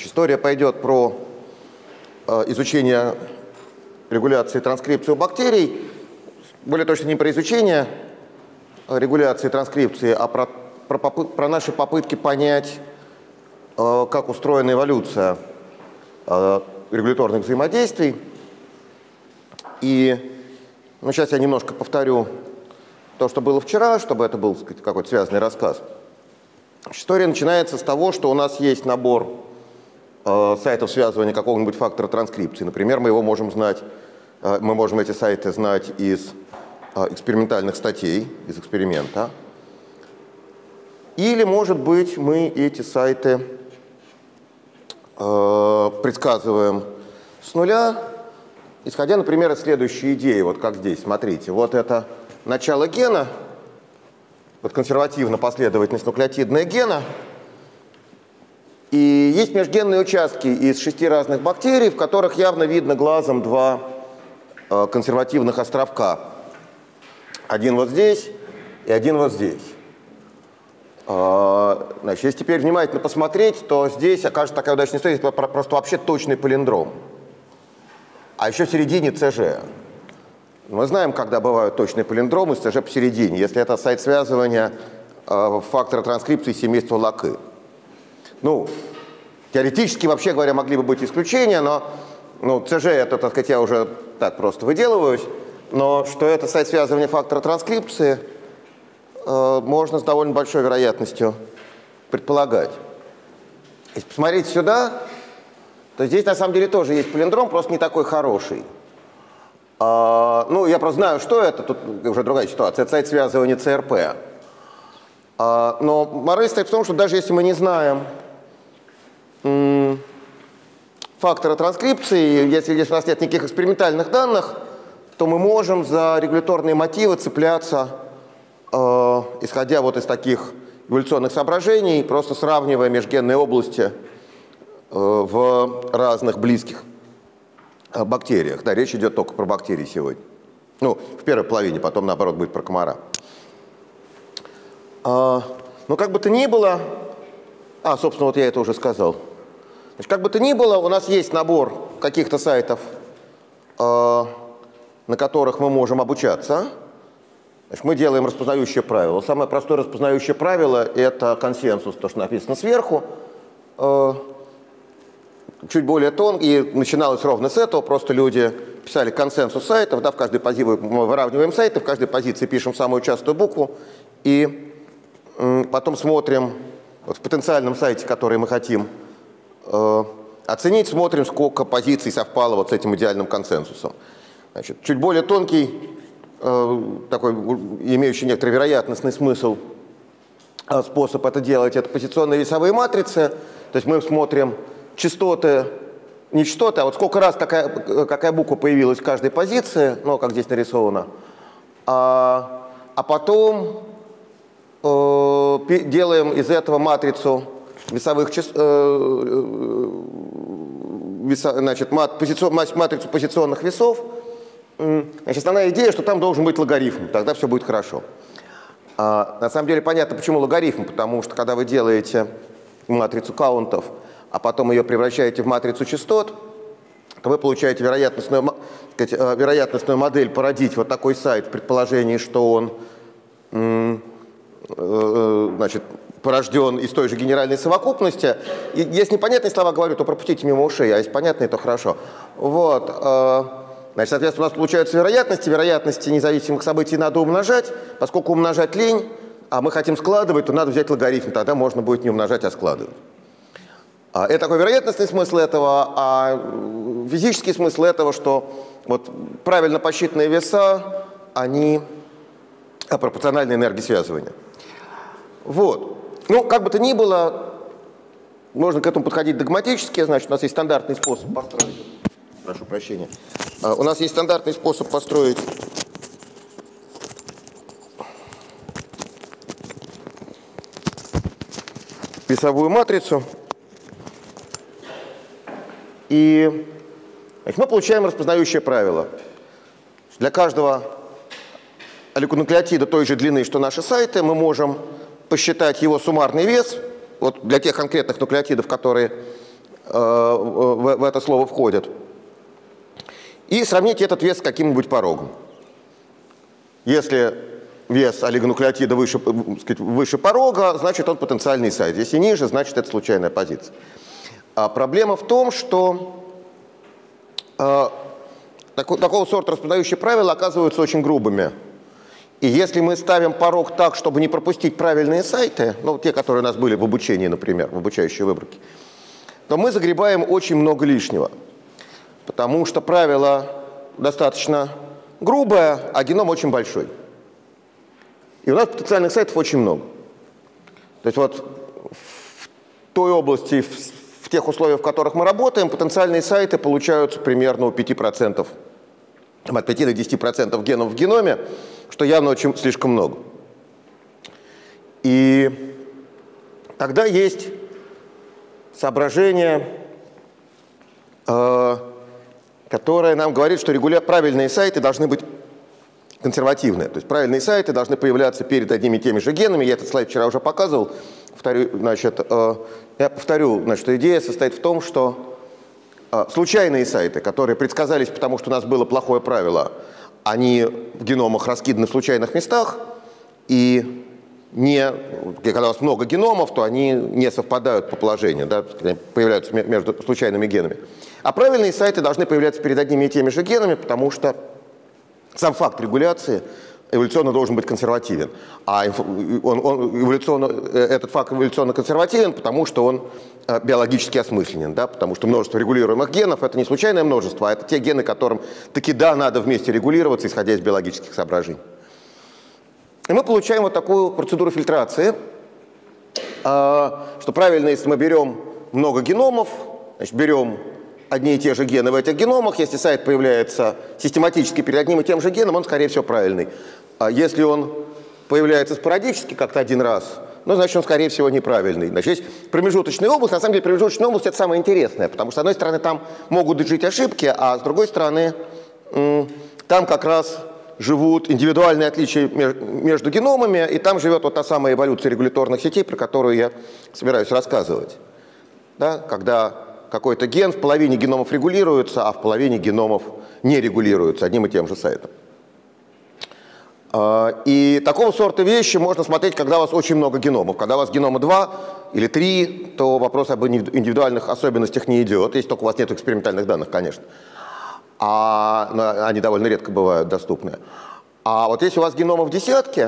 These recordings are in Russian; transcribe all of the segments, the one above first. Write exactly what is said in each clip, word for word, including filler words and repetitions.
Значит, история пойдет про э, изучение регуляции транскрипции у бактерий. Более точно не про изучение регуляции транскрипции, а про, про, попыт, про наши попытки понять, э, как устроена эволюция э, регуляторных взаимодействий. И ну, сейчас я немножко повторю то, что было вчера, чтобы это был, так сказать, какой-то связанный рассказ. История начинается с того, что у нас есть набор э, сайтов связывания какого-нибудь фактора транскрипции. Например, мы его можем знать, э, мы можем эти сайты знать из э, экспериментальных статей, из эксперимента. Или, может быть, мы эти сайты э, предсказываем с нуля, исходя, например, из следующей идеи, вот как здесь, смотрите, вот это начало гена, вот консервативно последовательность нуклеотидная гена, и есть межгенные участки из шести разных бактерий, в которых явно видно глазом два э, консервативных островка. Один вот здесь и один вот здесь. Э, значит, если теперь внимательно посмотреть, то здесь окажется такая удачная история, это просто вообще точный палиндром. А еще в середине ЦЖ. Мы знаем, когда бывают точные палиндромы с ЦЖ посередине, если это сайт связывания э, фактора транскрипции семейства Лакы. Ну, теоретически, вообще говоря, могли бы быть исключения, но ну, ЦЖ это, так сказать, я уже так просто выделываюсь, но что это сайт связывания фактора транскрипции, э, можно с довольно большой вероятностью предполагать. Если посмотреть сюда, то здесь на самом деле тоже есть палиндром, просто не такой хороший. А, ну, я просто знаю, что это, тут уже другая ситуация, это сайт связывания ЦРП. А, но мораль стоит в том, что даже если мы не знаем м, фактора транскрипции, если, если у нас нет никаких экспериментальных данных, то мы можем за регуляторные мотивы цепляться, э, исходя вот из таких эволюционных соображений, просто сравнивая межгенные области э, в разных близких бактериях. Да, речь идет только про бактерии сегодня. Ну, в первой половине, потом, наоборот, будет про комара. А, но как бы то ни было... А, собственно, вот я это уже сказал. Значит, как бы то ни было, у нас есть набор каких-то сайтов, а, на которых мы можем обучаться. Значит, мы делаем распознающее правило. Самое простое распознающее правило – это консенсус, то, что написано сверху. А, чуть более тонко, и начиналось ровно с этого, просто люди писали консенсус сайтов, да, в каждой позиции мы выравниваем сайты, в каждой позиции пишем самую частую букву, и м, потом смотрим, вот в потенциальном сайте, который мы хотим э, оценить, смотрим, сколько позиций совпало вот с этим идеальным консенсусом. Значит, чуть более тонкий, э, такой, имеющий некоторый вероятностный смысл, э, способ это делать, это позиционные весовые матрицы, то есть мы смотрим частоты, не частоты, а вот сколько раз какая, какая буква появилась в каждой позиции, ну, как здесь нарисовано, а, а потом э, делаем из этого матрицу весовых частот, э, веса, значит, мат, позицион, матрицу позиционных весов. Значит, основная идея, что там должен быть логарифм, тогда все будет хорошо. А, на самом деле понятно, почему логарифм, потому что когда вы делаете матрицу каунтов, а потом ее превращаете в матрицу частот, то вы получаете вероятностную, сказать, вероятностную модель породить вот такой сайт в предположении, что он значит, порожден из той же генеральной совокупности. И если непонятные слова говорю, то пропустите мимо ушей, а если понятные, то хорошо. Вот. Значит, соответственно, у нас получаются вероятности. Вероятности независимых событий надо умножать. Поскольку умножать лень, а мы хотим складывать, то надо взять логарифм. Тогда можно будет не умножать, а складывать. Это такой вероятностный смысл этого, а физический смысл этого, что вот правильно посчитанные веса, они пропорциональны энергии связывания. Вот. Ну, как бы то ни было, можно к этому подходить догматически, значит, у нас есть стандартный способ построить. Прошу прощения. У нас есть стандартный способ построить весовую матрицу. И значит, мы получаем распознающее правило. Для каждого олигонуклеотида той же длины, что наши сайты, мы можем посчитать его суммарный вес. Вот для тех конкретных нуклеотидов, которые в, в это слово входят. И сравните этот вес с каким-нибудь порогом. Если вес олигонуклеотида выше, сказать, выше порога, значит он потенциальный сайт. Если ниже, значит это случайная позиция. А проблема в том, что э, так, такого сорта распознающие правила оказываются очень грубыми. И если мы ставим порог так, чтобы не пропустить правильные сайты, ну, те, которые у нас были в обучении, например, в обучающей выборке, то мы загребаем очень много лишнего. Потому что правило достаточно грубое, а геном очень большой. И у нас потенциальных сайтов очень много. То есть вот в той области, в, в тех условиях, в которых мы работаем, потенциальные сайты получаются примерно у пяти процентов, от пяти до десяти процентов генов в геноме, что явно очень слишком много. И тогда есть соображение, э, которое нам говорит, что регуля... правильные сайты должны быть консервативные. То есть правильные сайты должны появляться перед одними и теми же генами. Я этот слайд вчера уже показывал. Повторю, значит, э, я повторю, значит, идея состоит в том, что э, случайные сайты, которые предсказались, потому что у нас было плохое правило, они в геномах раскиданы в случайных местах, и не, когда у вас много геномов, то они не совпадают по положению, да, появляются между случайными генами. А правильные сайты должны появляться перед одними и теми же генами, потому что сам факт регуляции эволюционно должен быть консервативен. А он, он, эволюционно, этот факт эволюционно консервативен, потому что он биологически осмысленен, да, потому что множество регулируемых генов – это не случайное множество, а это те гены, которым таки да, надо вместе регулироваться, исходя из биологических соображений. И мы получаем вот такую процедуру фильтрации, что правильно, если мы берем много геномов, значит, берем одни и те же гены в этих геномах, если сайт появляется систематически перед одним и тем же геном, он, скорее всего, правильный. А если он появляется спорадически, как-то один раз, ну, значит, он, скорее всего, неправильный. Значит, есть промежуточная область. На самом деле, промежуточная область – это самое интересное, потому что, с одной стороны, там могут жить ошибки, а с другой стороны, там как раз живут индивидуальные отличия между геномами, и там живет вот та самая эволюция регуляторных сетей, про которую я собираюсь рассказывать. Да? Когда какой-то ген в половине геномов регулируется, а в половине геномов не регулируется одним и тем же сайтом. И такого сорта вещи можно смотреть, когда у вас очень много геномов. Когда у вас генома два или три, то вопрос об индивидуальных особенностях не идет, если только у вас нет экспериментальных данных, конечно. А они довольно редко бывают доступны. А вот если у вас геномов десятки,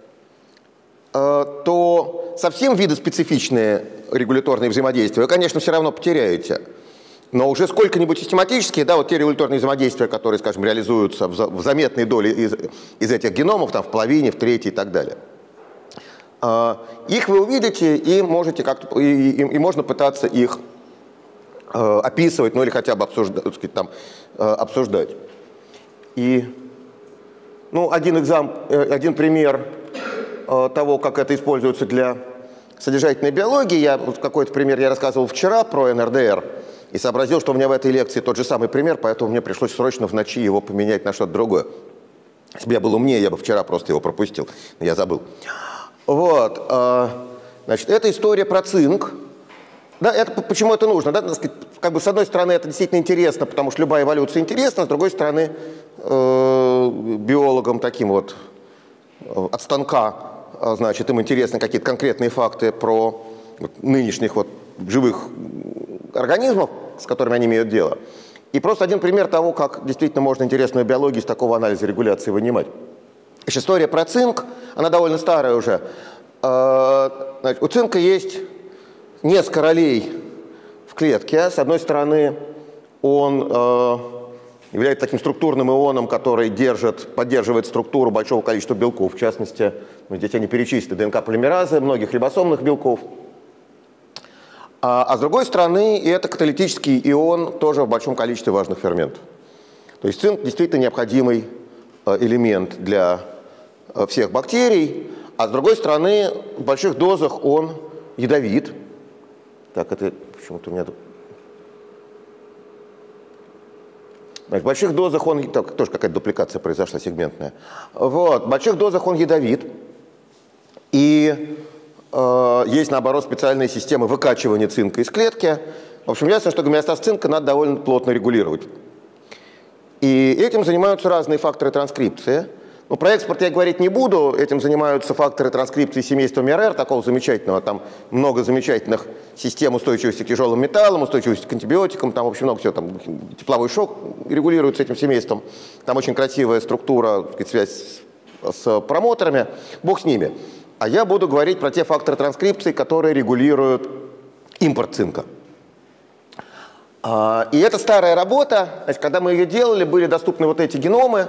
то совсем видоспецифичные регуляторные взаимодействия вы, конечно, все равно потеряете. Но уже сколько-нибудь систематические, да, вот те регуляторные взаимодействия, которые, скажем, реализуются в, за, в заметной доле из, из этих геномов, там, в половине, в трети и так далее. Э, их вы увидите и можете как-то, и, и, и можно пытаться их э, описывать, ну или хотя бы обсуждать, так сказать, там, э, обсуждать. И, ну, один, экзам, э, один пример э, того, как это используется для содержательной биологии, я, вот какой-то пример я рассказывал вчера про эн эр дэ эр, и сообразил, что у меня в этой лекции тот же самый пример, поэтому мне пришлось срочно в ночи его поменять на что-то другое. Если бы я был умнее, я бы вчера просто его пропустил, но я забыл. Вот, значит, это история про цинк. Да, это, почему это нужно? Да? Как бы, с одной стороны, это действительно интересно, потому что любая эволюция интересна, с другой стороны, биологам таким вот от станка, значит, им интересны какие-то конкретные факты про нынешних вот живых организмов, с которыми они имеют дело. И просто один пример того, как действительно можно интересную биологию из такого анализа регуляции вынимать. Значит, история про цинк, она довольно старая уже. Значит, у цинка есть несколько ролей в клетке. С одной стороны, он является таким структурным ионом, который держит, поддерживает структуру большого количества белков. В частности, ну, здесь они перечислены, ДНК-полимеразы, многих рибосомных белков. А, а с другой стороны, это каталитический ион тоже в большом количестве важных ферментов. То есть цинк действительно необходимый элемент для всех бактерий, а с другой стороны, в больших дозах он ядовит. Так, это почему-то у меня... В больших дозах он... Так, тоже какая-то дупликация произошла сегментная. Вот, в больших дозах он ядовит. И... Есть, наоборот, специальные системы выкачивания цинка из клетки, В общем, ясно, что гомеостаз цинка надо довольно плотно регулировать. И этим занимаются разные факторы транскрипции. Ну, про экспорт я говорить не буду, этим занимаются факторы транскрипции семейства МИРР, такого замечательного, там много замечательных систем устойчивости к тяжелым металлам, устойчивости к антибиотикам, там, в общем, много всего, там, тепловой шок регулируется этим семейством, там очень красивая структура, так сказать, связь с, с промоторами, бог с ними. А я буду говорить про те факторы транскрипции, которые регулируют импорт цинка. И это старая работа, значит, когда мы ее делали, были доступны вот эти геномы,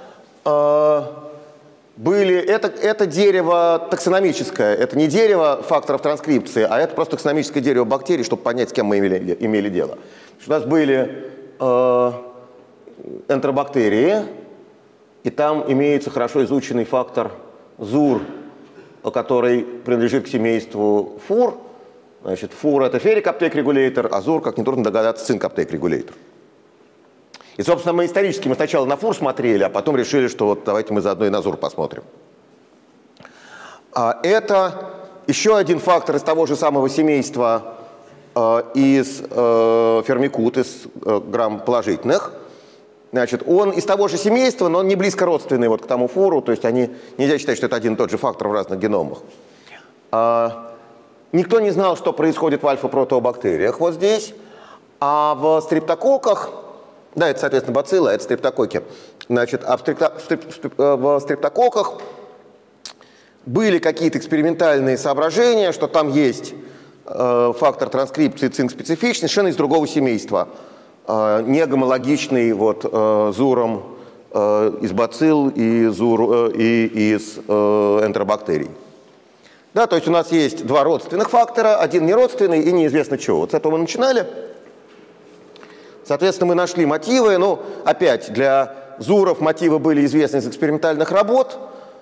были, это, это дерево таксономическое, это не дерево факторов транскрипции, а это просто таксономическое дерево бактерий, чтобы понять, с кем мы имели, имели дело. У нас были э, энтеробактерии, и там имеется хорошо изученный фактор ЗУР, который принадлежит к семейству ФУР. Значит, ФУР — это феррик аптек регулятор, а ЗУР, как нетрудно догадаться, цинк аптек регулятор. И, собственно, мы исторически мы сначала на ФУР смотрели, а потом решили, что вот давайте мы заодно и на ЗУР посмотрим. А это еще один фактор из того же самого семейства, э, из э, фермикут, из э, грамм положительных. Значит, он из того же семейства, но он не близко родственный вот к тому ФУРу, то есть они, нельзя считать, что это один и тот же фактор в разных геномах. А, никто не знал, что происходит в альфа-протеобактериях вот здесь, а в стрептококках, да, это, соответственно, бацилла, это стрептококки. Значит, а в, стрепто, в, стрип, в стрептококках были какие-то экспериментальные соображения, что там есть э, фактор транскрипции цинк-специфичный, совершенно из другого семейства, э, не гомологичный вот, э, ЗУРом э, из бацилл и, ЗУР, э, и из э, энтеробактерий. Да, то есть у нас есть два родственных фактора, один неродственный и неизвестно чего. Вот с этого мы начинали. Соответственно, мы нашли мотивы. Ну, опять, для ЗУРов мотивы были известны из экспериментальных работ.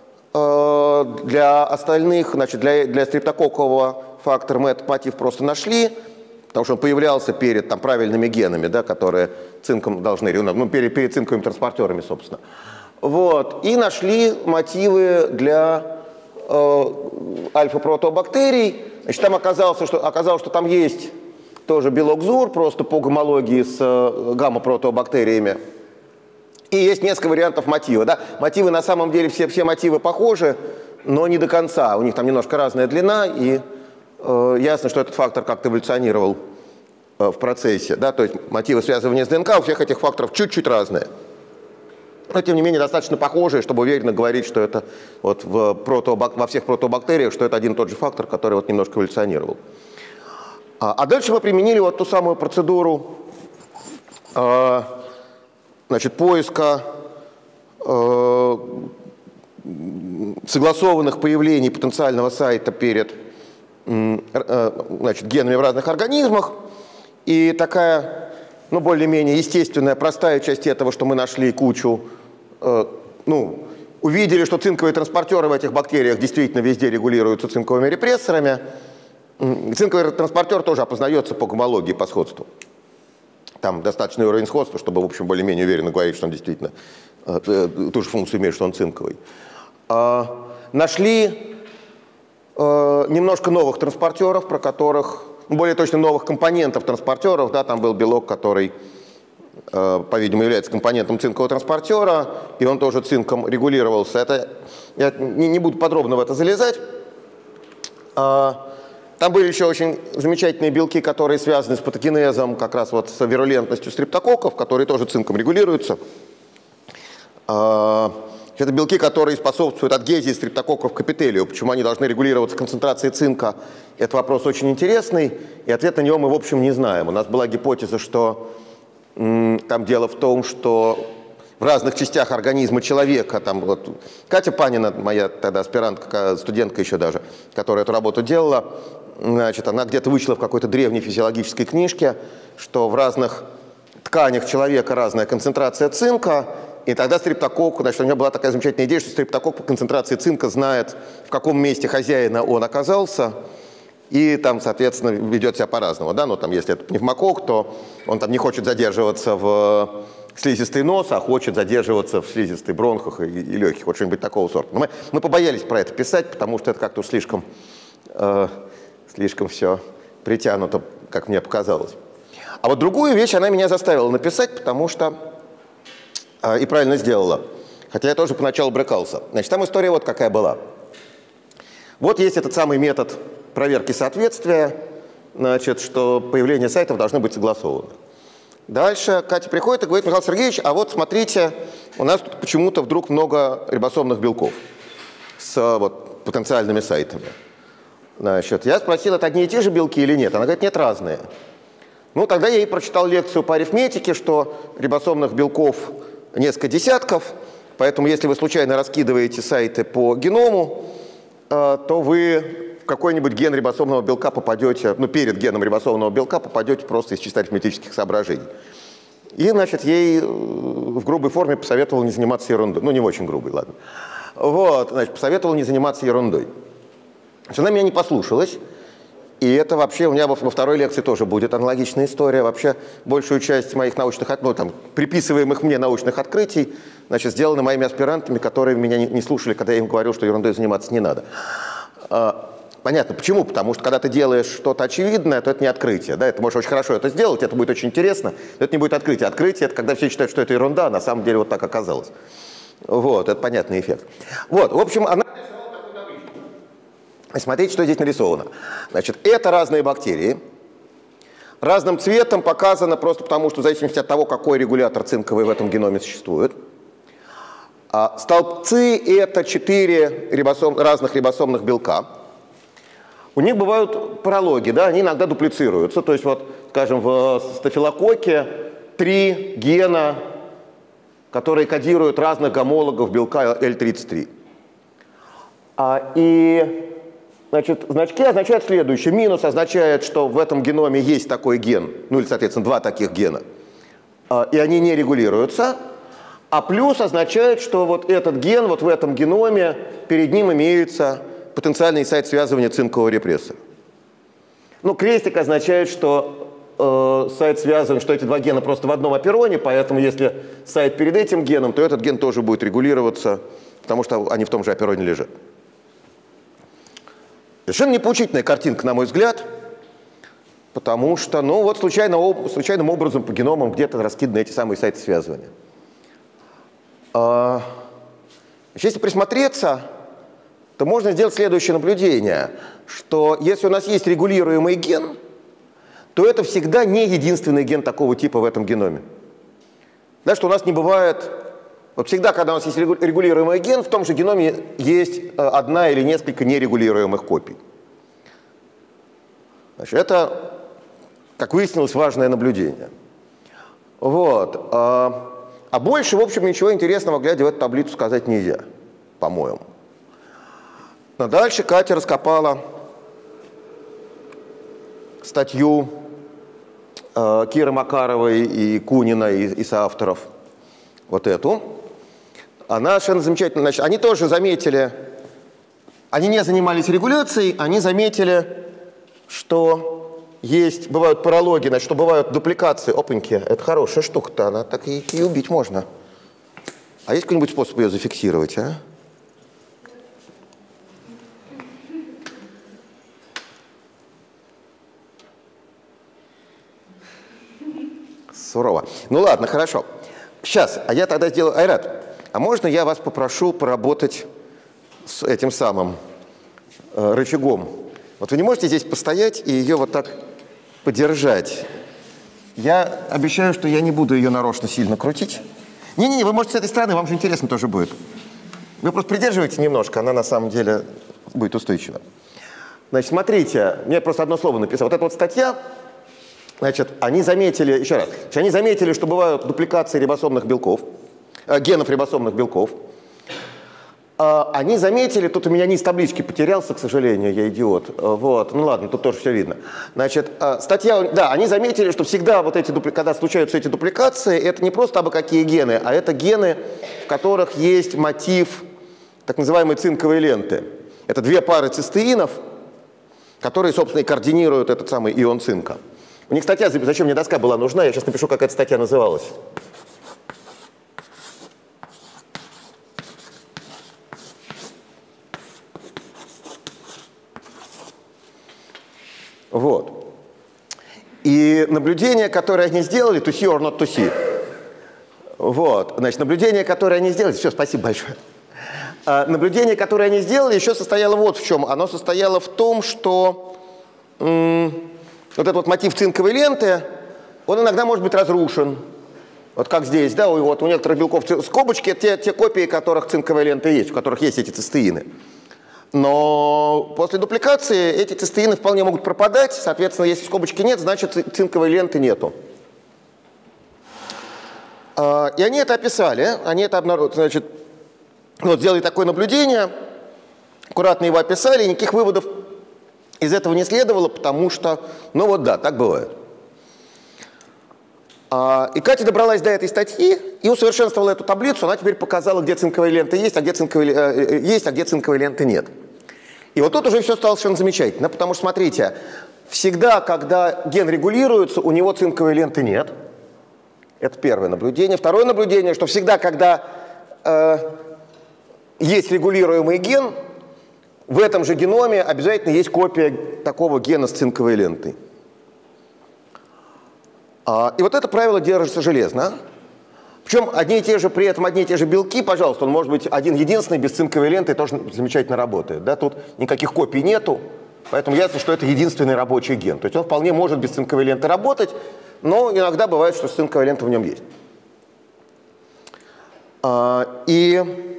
Для остальных, значит, для, для стрептококкового фактора мы этот мотив просто нашли, потому что он появлялся перед там, правильными генами, да, которые цинком должны, ну, перед, перед цинковыми транспортерами, собственно. Вот. И нашли мотивы для э, альфа-протеобактерий. Значит, там оказалось что, оказалось, что там есть тоже белок ЗУР, просто по гомологии с э, гамма-протеобактериями. И есть несколько вариантов мотива. Да? Мотивы на самом деле, все, все мотивы похожи, но не до конца. У них там немножко разная длина, и э, ясно, что этот фактор как-то эволюционировал э, в процессе. Да? То есть мотивы связывания с ДНК у всех этих факторов чуть-чуть разные. Но, тем не менее, достаточно похожие, чтобы уверенно говорить, что это вот в протеобак... во всех протеобактериях, что это один и тот же фактор, который вот немножко эволюционировал. А, а дальше мы применили вот ту самую процедуру э, значит, поиска э, согласованных появлений потенциального сайта перед э, значит, генами в разных организмах. И такая, ну, более-менее естественная, простая часть этого, что мы нашли кучу, э, ну, увидели, что цинковые транспортеры в этих бактериях действительно везде регулируются цинковыми репрессорами. Цинковый транспортер тоже опознается по гомологии, по сходству. Там достаточный уровень сходства, чтобы, в общем, более-менее уверенно говорить, что он действительно э, ту же функцию имеет, что он цинковый. Э, нашли э, немножко новых транспортеров, про которых, более точно новых компонентов транспортеров. Да, там был белок, который, э, по-видимому, является компонентом цинкового транспортера, и он тоже цинком регулировался. Это, я не, не буду подробно в это залезать. Э, Там были еще очень замечательные белки, которые связаны с патогенезом, как раз вот с вирулентностью стрептококков, которые тоже цинком регулируются. Это белки, которые способствуют адгезии стрептококков к эпителию. Почему они должны регулироваться концентрацией цинка? Это вопрос очень интересный, и ответ на него мы, в общем, не знаем. У нас была гипотеза, что м, там дело в том, что в разных частях организма человека, там вот Катя Панина, моя тогда аспирантка, студентка еще даже, которая эту работу делала, значит, она где-то вычла в какой-то древней физиологической книжке, что в разных тканях человека разная концентрация цинка, и тогда стрептококк, значит, у нее была такая замечательная идея, что стрептококк по концентрации цинка знает, в каком месте хозяина он оказался, и там, соответственно, ведет себя по-разному. Да? Ну, там, если это пневмококк, то он там не хочет задерживаться в слизистой носа, а хочет задерживаться в слизистой бронхах и, и легких, вот что-нибудь такого сорта. Но мы, мы побоялись про это писать, потому что это как-то слишком, э, слишком все притянуто, как мне показалось. А вот другую вещь она меня заставила написать, потому что э, и правильно сделала. Хотя я тоже поначалу брыкался. Значит, там история вот какая была. Вот есть этот самый метод проверки соответствия, значит, что появление сайтов должны быть согласованы. Дальше Катя приходит и говорит: Михаил Сергеевич, а вот смотрите, у нас тут почему-то вдруг много рибосомных белков с вот, потенциальными сайтами. Значит, я спросил, это одни и те же белки или нет? Она говорит, нет, разные. Ну, тогда я ей прочитал лекцию по арифметике, что рибосомных белков несколько десятков, поэтому если вы случайно раскидываете сайты по геному, то вы в какой-нибудь ген рибосомного белка попадете, ну, перед геном рибосомного белка попадете просто из чисто арифметических соображений. И, значит, ей в грубой форме посоветовал не заниматься ерундой. Ну, не в очень грубой, ладно. Вот, значит, посоветовал не заниматься ерундой. Значит, она меня не послушалась. И это вообще у меня во второй лекции тоже будет аналогичная история. Вообще большую часть моих научных, ну, там, приписываемых мне научных открытий, значит, сделаны моими аспирантами, которые меня не, не слушали, когда я им говорил, что ерундой заниматься не надо. А, понятно, почему? Потому что когда ты делаешь что-то очевидное, то это не открытие. Да? Это можешь очень хорошо это сделать, это будет очень интересно, но это не будет открытие. Открытие — это когда все считают, что это ерунда, а на самом деле вот так оказалось. Вот, это понятный эффект. Вот, в общем, она... Смотрите, что здесь нарисовано. Значит, это разные бактерии. Разным цветом показано просто потому, что в зависимости от того, какой регулятор цинковый в этом геноме существует. А столбцы — это четыре рибосом, разных рибосомных белка. У них бывают паралоги, да, они иногда дуплицируются. То есть, вот, скажем, в стафилококке три гена, которые кодируют разных гомологов белка эль тридцать три. А, и... Значит, значки означают следующее. Минус означает, что в этом геноме есть такой ген, ну или, соответственно, два таких гена, и они не регулируются. А плюс означает, что вот этот ген, вот в этом геноме, перед ним имеется потенциальный сайт связывания цинкового репрессора. Ну, крестик означает, что э, сайт связан, что эти два гена просто в одном апероне, поэтому если сайт перед этим геном, то этот ген тоже будет регулироваться, потому что они в том же апероне лежат. Совершенно непоучительная картинка, на мой взгляд, потому что, ну, вот случайно, случайным образом по геномам где-то раскиданы эти самые сайты связывания. А, если присмотреться, то можно сделать следующее наблюдение, что если у нас есть регулируемый ген, то это всегда не единственный ген такого типа в этом геноме. Да, что у нас не бывает... Вот всегда, когда у нас есть регулируемый ген, в том же геноме есть одна или несколько нерегулируемых копий. Значит, это, как выяснилось, важное наблюдение. Вот. А больше, в общем, ничего интересного, глядя в эту таблицу, сказать нельзя, по-моему. Но дальше Катя раскопала статью Киры Макаровой и Кунина, и, и соавторов, вот эту. Она совершенно замечательно. Значит, они тоже заметили, они не занимались регуляцией, они заметили, что есть, бывают паралоги, значит, что бывают дупликации. Опаньки, это хорошая штука-то, она так и, и убить можно. А есть какой-нибудь способ ее зафиксировать, а? Сурово. Ну ладно, хорошо. Сейчас, а я тогда сделаю... Айрат, а можно я вас попрошу поработать с этим самым э, рычагом? Вот вы не можете здесь постоять и ее вот так подержать? Я обещаю, что я не буду ее нарочно сильно крутить. Не-не-не, вы можете с этой стороны, вам же интересно тоже будет. Вы просто придерживайте немножко, она на самом деле будет устойчива. Значит, смотрите, мне просто одно слово написал. Вот эта вот статья... Значит, они заметили, еще раз, значит, они заметили, что бывают дупликации рибосомных белков, э, генов рибосомных белков. Э, они заметили, тут у меня низ таблички потерялся, к сожалению, я идиот. Э, вот, ну ладно, тут тоже все видно. Значит, э, статья, да, они заметили, что всегда вот эти, когда случаются эти дупликации, это не просто абы какие гены, а это гены, в которых есть мотив так называемой цинковой ленты. Это две пары цистеинов, которые, собственно, и координируют этот самый ион цинка. У них статья, зачем мне доска была нужна, я сейчас напишу, как эта статья называлась. Вот. И И наблюдения, которые они сделали, to see or not to see. Вот, значит, наблюдение, которое они сделали, все, спасибо большое. А, наблюдение, которое они сделали, еще состояло вот в чем. Оно состояло в том, что м, вот этот вот мотив цинковой ленты, он иногда может быть разрушен. Вот как здесь, да, вот у некоторых белков скобочки, это те, те копии, которых цинковая лента есть, у которых есть эти цистеины. Но после дупликации эти цистеины вполне могут пропадать, соответственно, если скобочки нет, значит цинковой ленты нету. И они это описали, они это обнаружили, значит, вот сделали такое наблюдение, аккуратно его описали, и никаких выводов из этого не следовало, потому что, ну вот да, так бывает. И Катя добралась до этой статьи и усовершенствовала эту таблицу, она теперь показала, где цинковая лента есть, а где цинковая, есть, а где цинковой ленты нет. И вот тут уже все стало совершенно замечательно, потому что, смотрите, всегда, когда ген регулируется, у него цинковой ленты нет. Это первое наблюдение. Второе наблюдение, что всегда, когда э, есть регулируемый ген, в этом же геноме обязательно есть копия такого гена с цинковой лентой. А, и вот это правило держится железно. Причем одни и те же, при этом одни и те же белки, пожалуйста, он может быть один единственный, без цинковой ленты, тоже замечательно работает. Да? Тут никаких копий нету, поэтому ясно, что это единственный рабочий ген. То есть он вполне может без цинковой ленты работать, но иногда бывает, что цинковая лента в нем есть. А, и,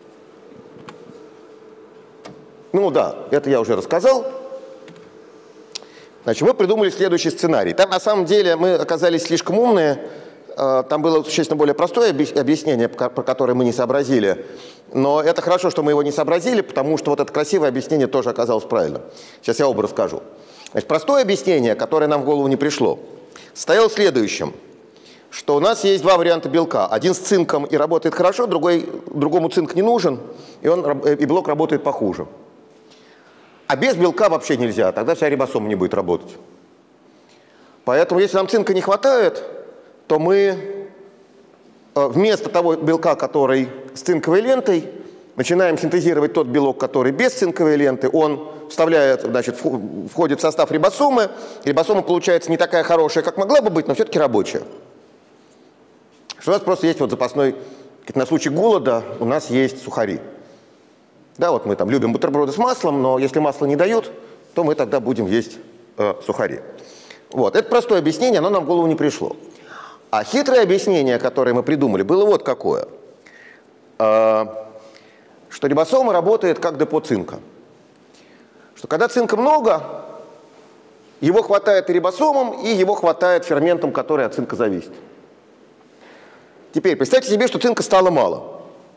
ну да, это я уже рассказал. Значит, мы придумали следующий сценарий. Там, на самом деле, мы оказались слишком умные. Там было существенно более простое объяснение, про которое мы не сообразили. Но это хорошо, что мы его не сообразили, потому что вот это красивое объяснение тоже оказалось правильным. Сейчас я оба расскажу. Значит, простое объяснение, которое нам в голову не пришло, состояло в следующем, что у нас есть два варианта белка. Один с цинком и работает хорошо, другой, другому цинк не нужен, и, он, и белок работает похуже. А без белка вообще нельзя, тогда вся рибосома не будет работать. Поэтому, если нам цинка не хватает, то мы вместо того белка, который с цинковой лентой, начинаем синтезировать тот белок, который без цинковой ленты. Он вставляет, значит, входит в состав рибосомы. Рибосома получается не такая хорошая, как могла бы быть, но все-таки рабочая. Что у нас просто есть вот запасной, на случай голода у нас есть сухари. Да, вот мы там любим бутерброды с маслом, но если масло не дают, то мы тогда будем есть э, сухари. Вот, это простое объяснение, оно нам в голову не пришло. А хитрое объяснение, которое мы придумали, было вот какое. Э, что рибосома работает как депо цинка. Что когда цинка много, его хватает и рибосомам, и его хватает ферментам, которые от цинка зависят. Теперь представьте себе, что цинка стало мало.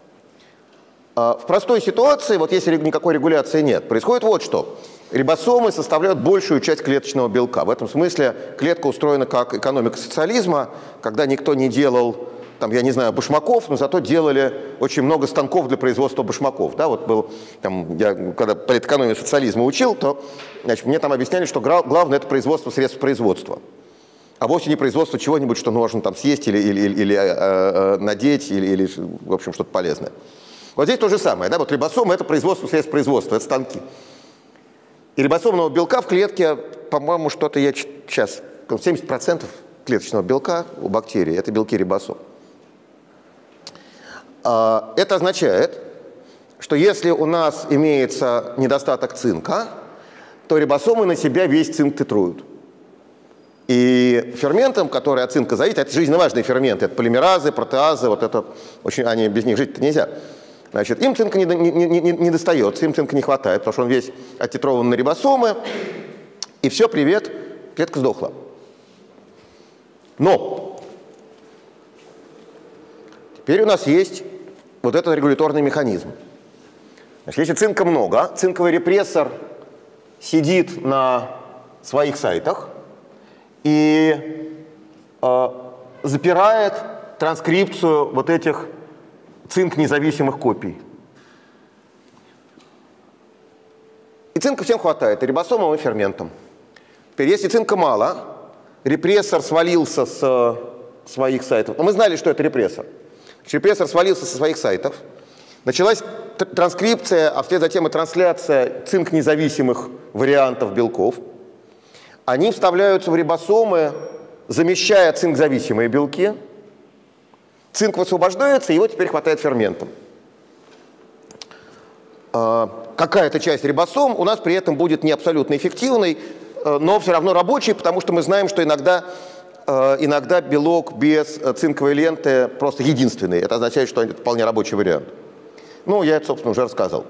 В простой ситуации, вот если никакой регуляции нет, происходит вот что. Рибосомы составляют большую часть клеточного белка. В этом смысле клетка устроена как экономика социализма, когда никто не делал, там, я не знаю, башмаков, но зато делали очень много станков для производства башмаков. Да, вот был, там, я когда политэкономию социализма учил, то значит, мне там объясняли, что главное – это производство средств производства. А вовсе не производство чего-нибудь, что можно там съесть или, или, или, или э, э, надеть, или, или в общем, что-то полезное. Вот здесь то же самое. Да? Вот рибосомы – это производство средств производства, это станки. И рибосомного белка в клетке, по-моему, что-то я сейчас, семьдесят процентов клеточного белка у бактерий – это белки рибосом. Это означает, что если у нас имеется недостаток цинка, то рибосомы на себя весь цинк титруют. И ферментам, которые от цинка зависят, это жизненно важные ферменты, это полимеразы, протеазы, вот это, очень, они, без них жить-то нельзя. Значит, им цинка не, не, не, не, не достается, им цинка не хватает, потому что он весь оттитрован на рибосомы, и все, привет, клетка сдохла. Но теперь у нас есть вот этот регуляторный механизм. Значит, если цинка много, цинковый репрессор сидит на своих сайтах и э, запирает транскрипцию вот этих цинк-независимых копий. И цинка всем хватает, и рибосомам, и ферментам. Теперь, если цинка мало, репрессор свалился с своих сайтов. Мы знали, что это репрессор. Репрессор свалился со своих сайтов. Началась транскрипция, а вслед за тем и трансляция цинк-независимых вариантов белков. они вставляются в рибосомы, замещая цинк-зависимые белки. Цинк высвобождается, и его теперь хватает ферментом. Какая-то часть рибосом у нас при этом будет не абсолютно эффективной, но все равно рабочей, потому что мы знаем, что иногда, иногда белок без цинковой ленты просто единственный. Это означает, что это вполне рабочий вариант. Ну, я это, собственно, уже рассказал.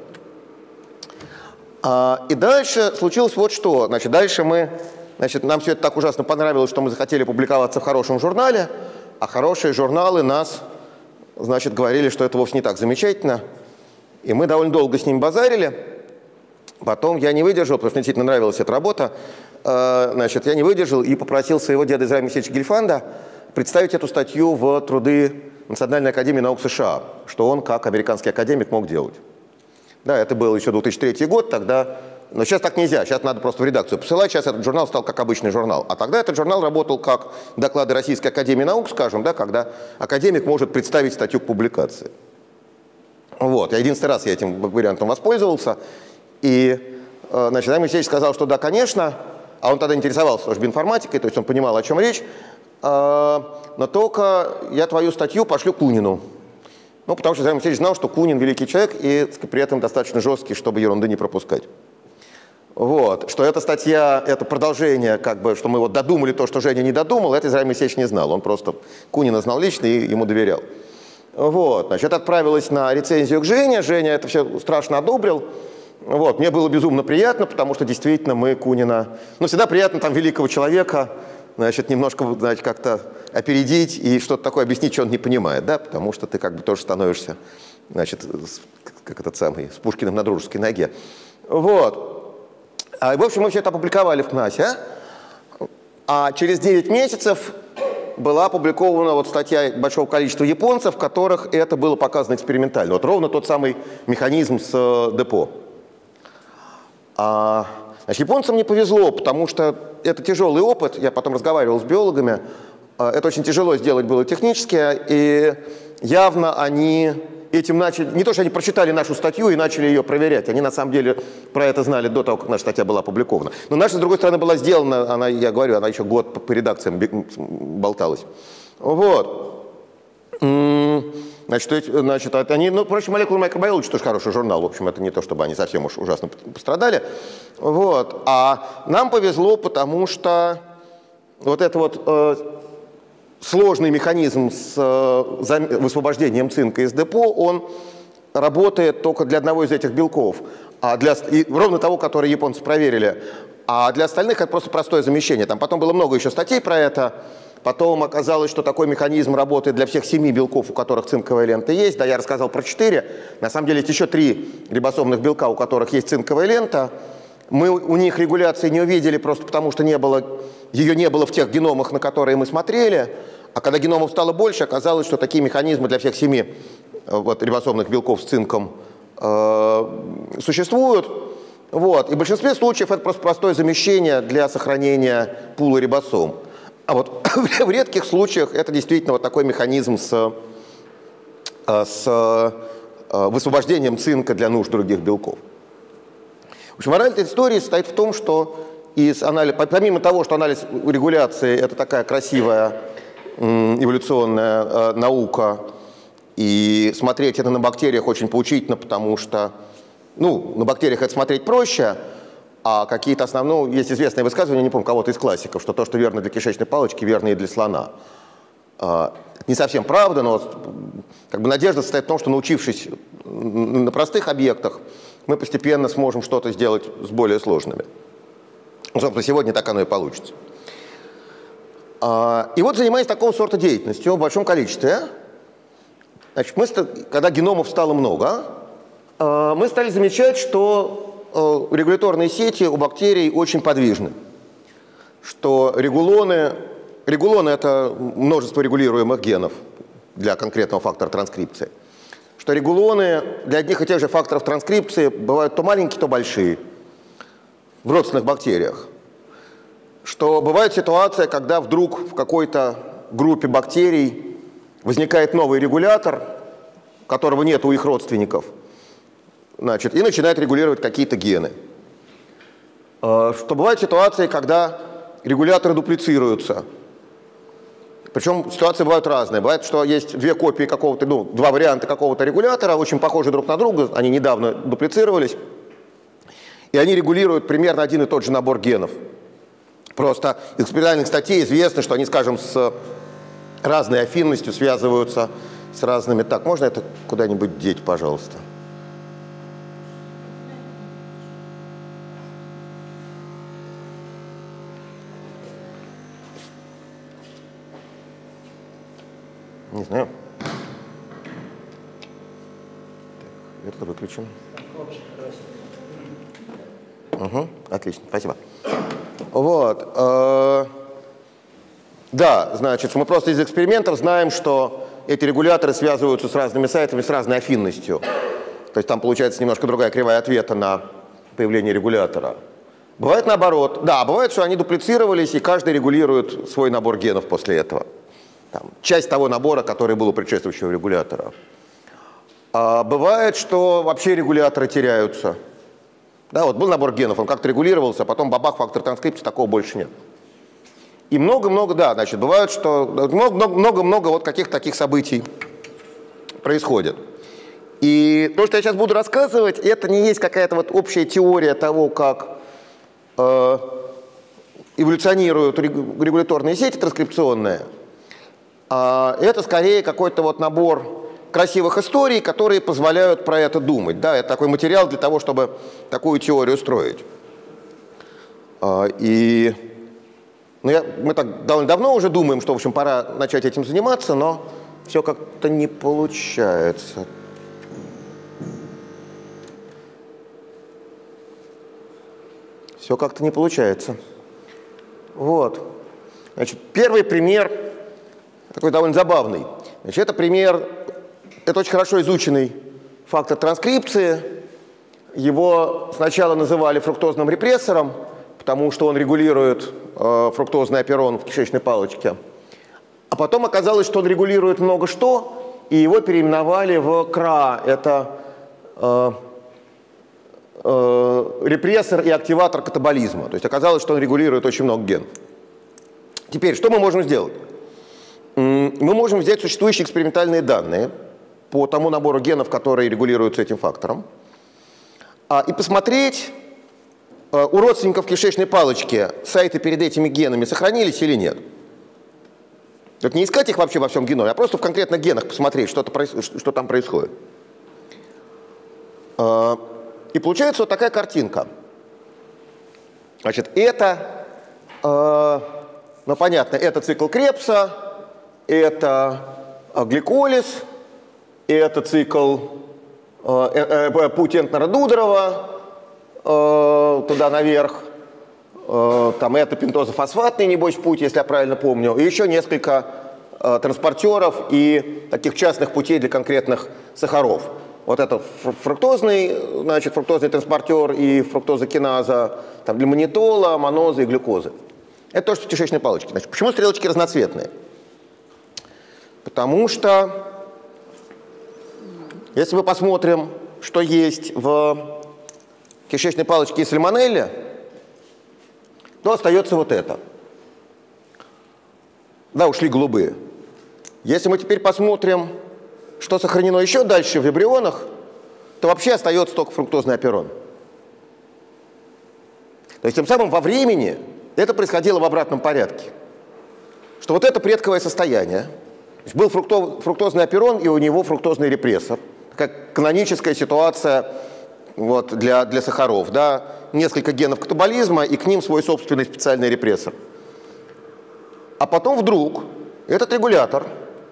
И дальше случилось вот что. Значит, дальше мы, значит, нам все это так ужасно понравилось, что мы захотели публиковаться в хорошем журнале, а хорошие журналы нас, значит, говорили, что это вовсе не так замечательно. И мы довольно долго с ними базарили. Потом я не выдержал, потому что мне действительно нравилась эта работа. Значит, я не выдержал и попросил своего деда Израиля Моисеевича Гельфанда представить эту статью в труды Национальной академии наук США, что он, как американский академик, мог делать. Да, это был еще две тысячи третий год, тогда... Но сейчас так нельзя, сейчас надо просто в редакцию посылать. Сейчас этот журнал стал как обычный журнал. А тогда этот журнал работал как доклады Российской академии наук, скажем, да, когда академик может представить статью к публикации. Вот, я единственный раз я этим вариантом воспользовался. И, значит, Израиль Моисеевич сказал, что да, конечно, а он тогда интересовался тоже информатикой, то есть он понимал, о чем речь, но только я твою статью пошлю Кунину. Ну, потому что Израиль Моисеевич знал, что Кунин великий человек и при этом достаточно жесткий, чтобы ерунды не пропускать. Вот, что эта статья, это продолжение, как бы, что мы вот додумали то, что Женя не додумал, это Израиль Моисеевич не знал, он просто Кунина знал лично и ему доверял. Вот, значит, отправилась на рецензию к Жене, Женя это все страшно одобрил. Вот, мне было безумно приятно, потому что действительно мы Кунина, ну, всегда приятно там великого человека, значит, немножко, значит, как-то опередить и что-то такое объяснить, что он не понимает, да, потому что ты как бы тоже становишься, значит, с, как этот самый, с Пушкиным на дружеской ноге. Вот. А, в общем, мы все это опубликовали в КНАСе, а через девять месяцев была опубликована вот статья большого количества японцев, в которых это было показано экспериментально. Вот ровно тот самый механизм с э, депо. А, значит, японцам не повезло, потому что это тяжелый опыт. Я потом разговаривал с биологами. Это очень тяжело сделать было технически. И явно они этим начали... Не то, что они прочитали нашу статью и начали ее проверять. Они на самом деле про это знали до того, как наша статья была опубликована. Но наша, с другой стороны, была сделана, она, я говорю, она еще год по, по редакциям болталась. Вот. Значит, значит, они, ну, впрочем, Molecular Microbiology тоже хороший журнал, в общем, это не то, чтобы они совсем уж ужасно пострадали. Вот. А нам повезло, потому что вот это вот э, сложный механизм с э, высвобождением цинка из депо, он работает только для одного из этих белков, а для, и ровно того, который японцы проверили. А для остальных это просто простое замещение. Там потом было много еще статей про это. Потом оказалось, что такой механизм работает для всех семи белков, у которых цинковая лента есть. Да, я рассказал про четыре. На самом деле есть еще три рибосомных белка, у которых есть цинковая лента. Мы у них регуляции не увидели просто потому, что не было, ее не было в тех геномах, на которые мы смотрели. А когда геномов стало больше, оказалось, что такие механизмы для всех семи вот, рибосомных белков с цинком э, существуют. Вот. И в большинстве случаев это просто простое замещение для сохранения пула рибосом. А вот в редких случаях это действительно вот такой механизм с, с высвобождением цинка для нужд других белков. В общем, мораль этой истории состоит в том, что из анализа, помимо того, что анализ регуляции – это такая красивая эволюционная наука, и смотреть это на бактериях очень поучительно, потому что ну, на бактериях это смотреть проще, а какие-то основные, ну, есть известное высказывание, не помню, кого-то из классиков, что то, что верно для кишечной палочки, верно и для слона. Это не совсем правда, но как бы надежда состоит в том, что, научившись на простых объектах, мы постепенно сможем что-то сделать с более сложными. Ну, собственно, сегодня так оно и получится. И вот, занимаясь такого сорта деятельностью в большом количестве, значит, мы, когда геномов стало много, мы стали замечать, что регуляторные сети у бактерий очень подвижны. Что регулоны, регулоны – это множество регулируемых генов для конкретного фактора транскрипции. Что регулоны для одних и тех же факторов транскрипции бывают то маленькие, то большие в родственных бактериях. Что бывает ситуация, когда вдруг в какой-то группе бактерий возникает новый регулятор, которого нет у их родственников, значит, и начинает регулировать какие-то гены. Что бывают ситуации, когда регуляторы дуплицируются. Причем ситуации бывают разные. Бывает, что есть две копии какого-то, ну, два варианта какого-то регулятора, очень похожи друг на друга, они недавно дуплицировались, и они регулируют примерно один и тот же набор генов. Просто из экспериментальных статей известно, что они, скажем, с разной афинностью связываются с разными... Так, можно это куда-нибудь деть, пожалуйста? Не знаю. Так, это выключим. Угу, отлично, спасибо. Вот. Э, да, значит, мы просто из экспериментов знаем, что эти регуляторы связываются с разными сайтами, с разной афинностью. То есть там получается немножко другая кривая ответа на появление регулятора. Бывает наоборот. Да, бывает, что они дуплицировались, и каждый регулирует свой набор генов после этого. Там, часть того набора, который был у предшествующего регулятора. А бывает, что вообще регуляторы теряются. Да, вот был набор генов, он как-то регулировался, а потом бабах, фактор транскрипции, такого больше нет. И много-много, да, значит, бывает, что много-много вот каких-то таких событий происходит. И то, что я сейчас буду рассказывать, это не есть какая-то вот общая теория того, как э, эволюционируют регуляторные сети транскрипционные. А это скорее какой-то вот набор красивых историй, которые позволяют про это думать. Да, это такой материал для того, чтобы такую теорию строить. А, и ну, я, мы так довольно давно уже думаем, что, в общем, пора начать этим заниматься, но все как-то не получается. Все как-то не получается. Вот. Значит, первый пример такой довольно забавный. Значит, это пример, это очень хорошо изученный фактор транскрипции. Его сначала называли фруктозным репрессором, потому что он регулирует э, фруктозный аперон в кишечной палочке. А потом оказалось, что он регулирует много что, и его переименовали в КРА. Это э, э, репрессор и активатор катаболизма. То есть оказалось, что он регулирует очень много генов. Теперь, что мы можем сделать? Мы можем взять существующие экспериментальные данные по тому набору генов, которые регулируются этим фактором, и посмотреть, у родственников кишечной палочки сайты перед этими генами сохранились или нет. Вот не искать их вообще во всем геноме, а просто в конкретных генах посмотреть, что, что там происходит. И получается вот такая картинка. Значит, это, ну понятно, это цикл Крепса, это гликолиз, это цикл э, э, путь Энтнера-Дударова э, туда наверх, э, там это пентозофосфатный, небось, путь, если я правильно помню, и еще несколько э, транспортеров и таких частных путей для конкретных сахаров. Вот это фруктозный, значит, фруктозный транспортер и фруктозокиназа там, для манитола, манозы и глюкозы. Это то, что в кишечной палочке. Значит, почему стрелочки разноцветные? Потому что, если мы посмотрим, что есть в кишечной палочке и сальмонелле, то остается вот это. Да, ушли голубые. Если мы теперь посмотрим, что сохранено еще дальше в вибрионах, то вообще остается только фруктозный аперон. То есть тем самым во времени это происходило в обратном порядке. Что вот это предковое состояние. Был фруктозный аперон, и у него фруктозный репрессор. Как каноническая ситуация вот, для, для сахаров. Да? Несколько генов катаболизма, и к ним свой собственный специальный репрессор. А потом вдруг этот регулятор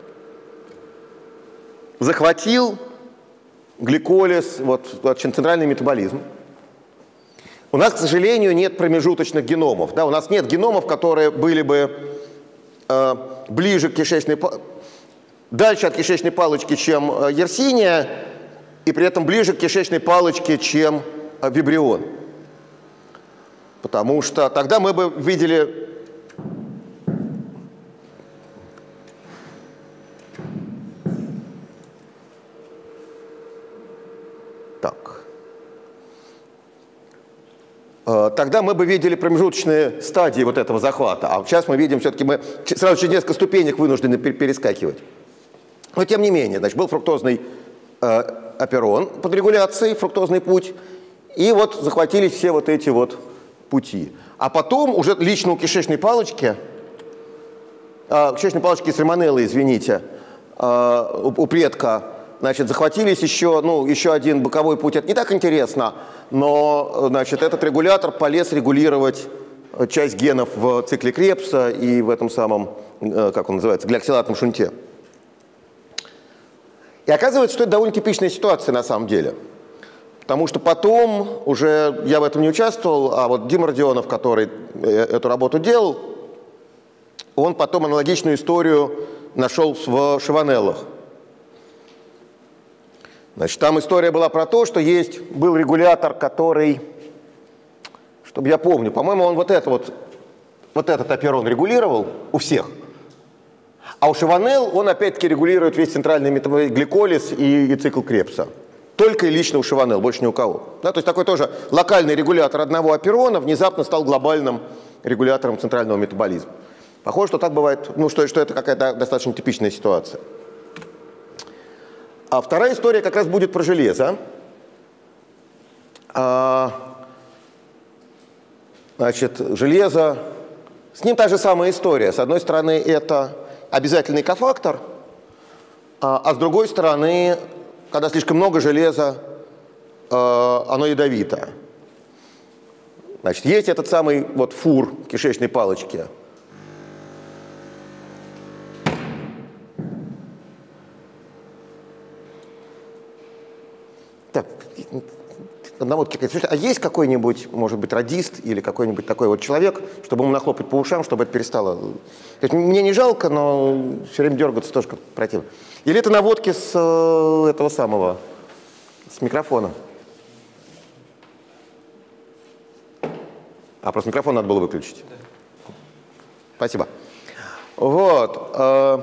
захватил гликолиз, вот, центральный метаболизм. У нас, к сожалению, нет промежуточных геномов. Да? У нас нет геномов, которые были бы э, ближе к кишечной палочке, дальше от кишечной палочки, чем э, Yersinia, и при этом ближе к кишечной палочке, чем э, вибрион. Потому что тогда мы бы видели... Так. тогда мы бы видели промежуточные стадии вот этого захвата. А сейчас мы видим, все-таки мы сразу через несколько ступенек вынуждены перескакивать. Но тем не менее, значит, был фруктозный э, аперон под регуляцией, фруктозный путь, и вот захватились все вот эти вот пути. А потом уже лично у кишечной палочки, э, кишечной палочки сальмонеллы, извините, э, у, у предка, значит, захватились еще, ну, еще один боковой путь. Это не так интересно, но, значит, этот регулятор полез регулировать часть генов в цикле Крепса и в этом самом, э, как он называется, глиоксилатном шунте. И оказывается, что это довольно типичная ситуация на самом деле. Потому что потом, уже я в этом не участвовал, а вот Дима Родионов, который эту работу делал, он потом аналогичную историю нашел в шиванеллах. Значит, там история была про то, что есть, был регулятор, который, чтобы я помню, по-моему, он вот, это вот, вот этот аперон регулировал у всех. А у шиванелл он опять-таки регулирует весь центральный метаболизм, гликолиз и, и цикл Крепса. Только и лично у шиванелл, больше ни у кого. Да, то есть такой тоже локальный регулятор одного аперона внезапно стал глобальным регулятором центрального метаболизма. Похоже, что так бывает, ну, что, что это какая-то достаточно типичная ситуация. А вторая история как раз будет про железо. А, значит, железо, с ним та же самая история. С одной стороны, это обязательный кофактор, а, а с другой стороны, когда слишком много железа, а, оно ядовито. Значит, есть этот самый вот фур кишечной палочки. Так, а есть какой-нибудь, может быть, радист или какой-нибудь такой вот человек, чтобы ему нахлопать по ушам, чтобы это перестало? То есть мне не жалко, но все время дергаться тоже как противно. Или это наводки с этого самого, с микрофона? А, просто микрофон надо было выключить. Спасибо. Вот.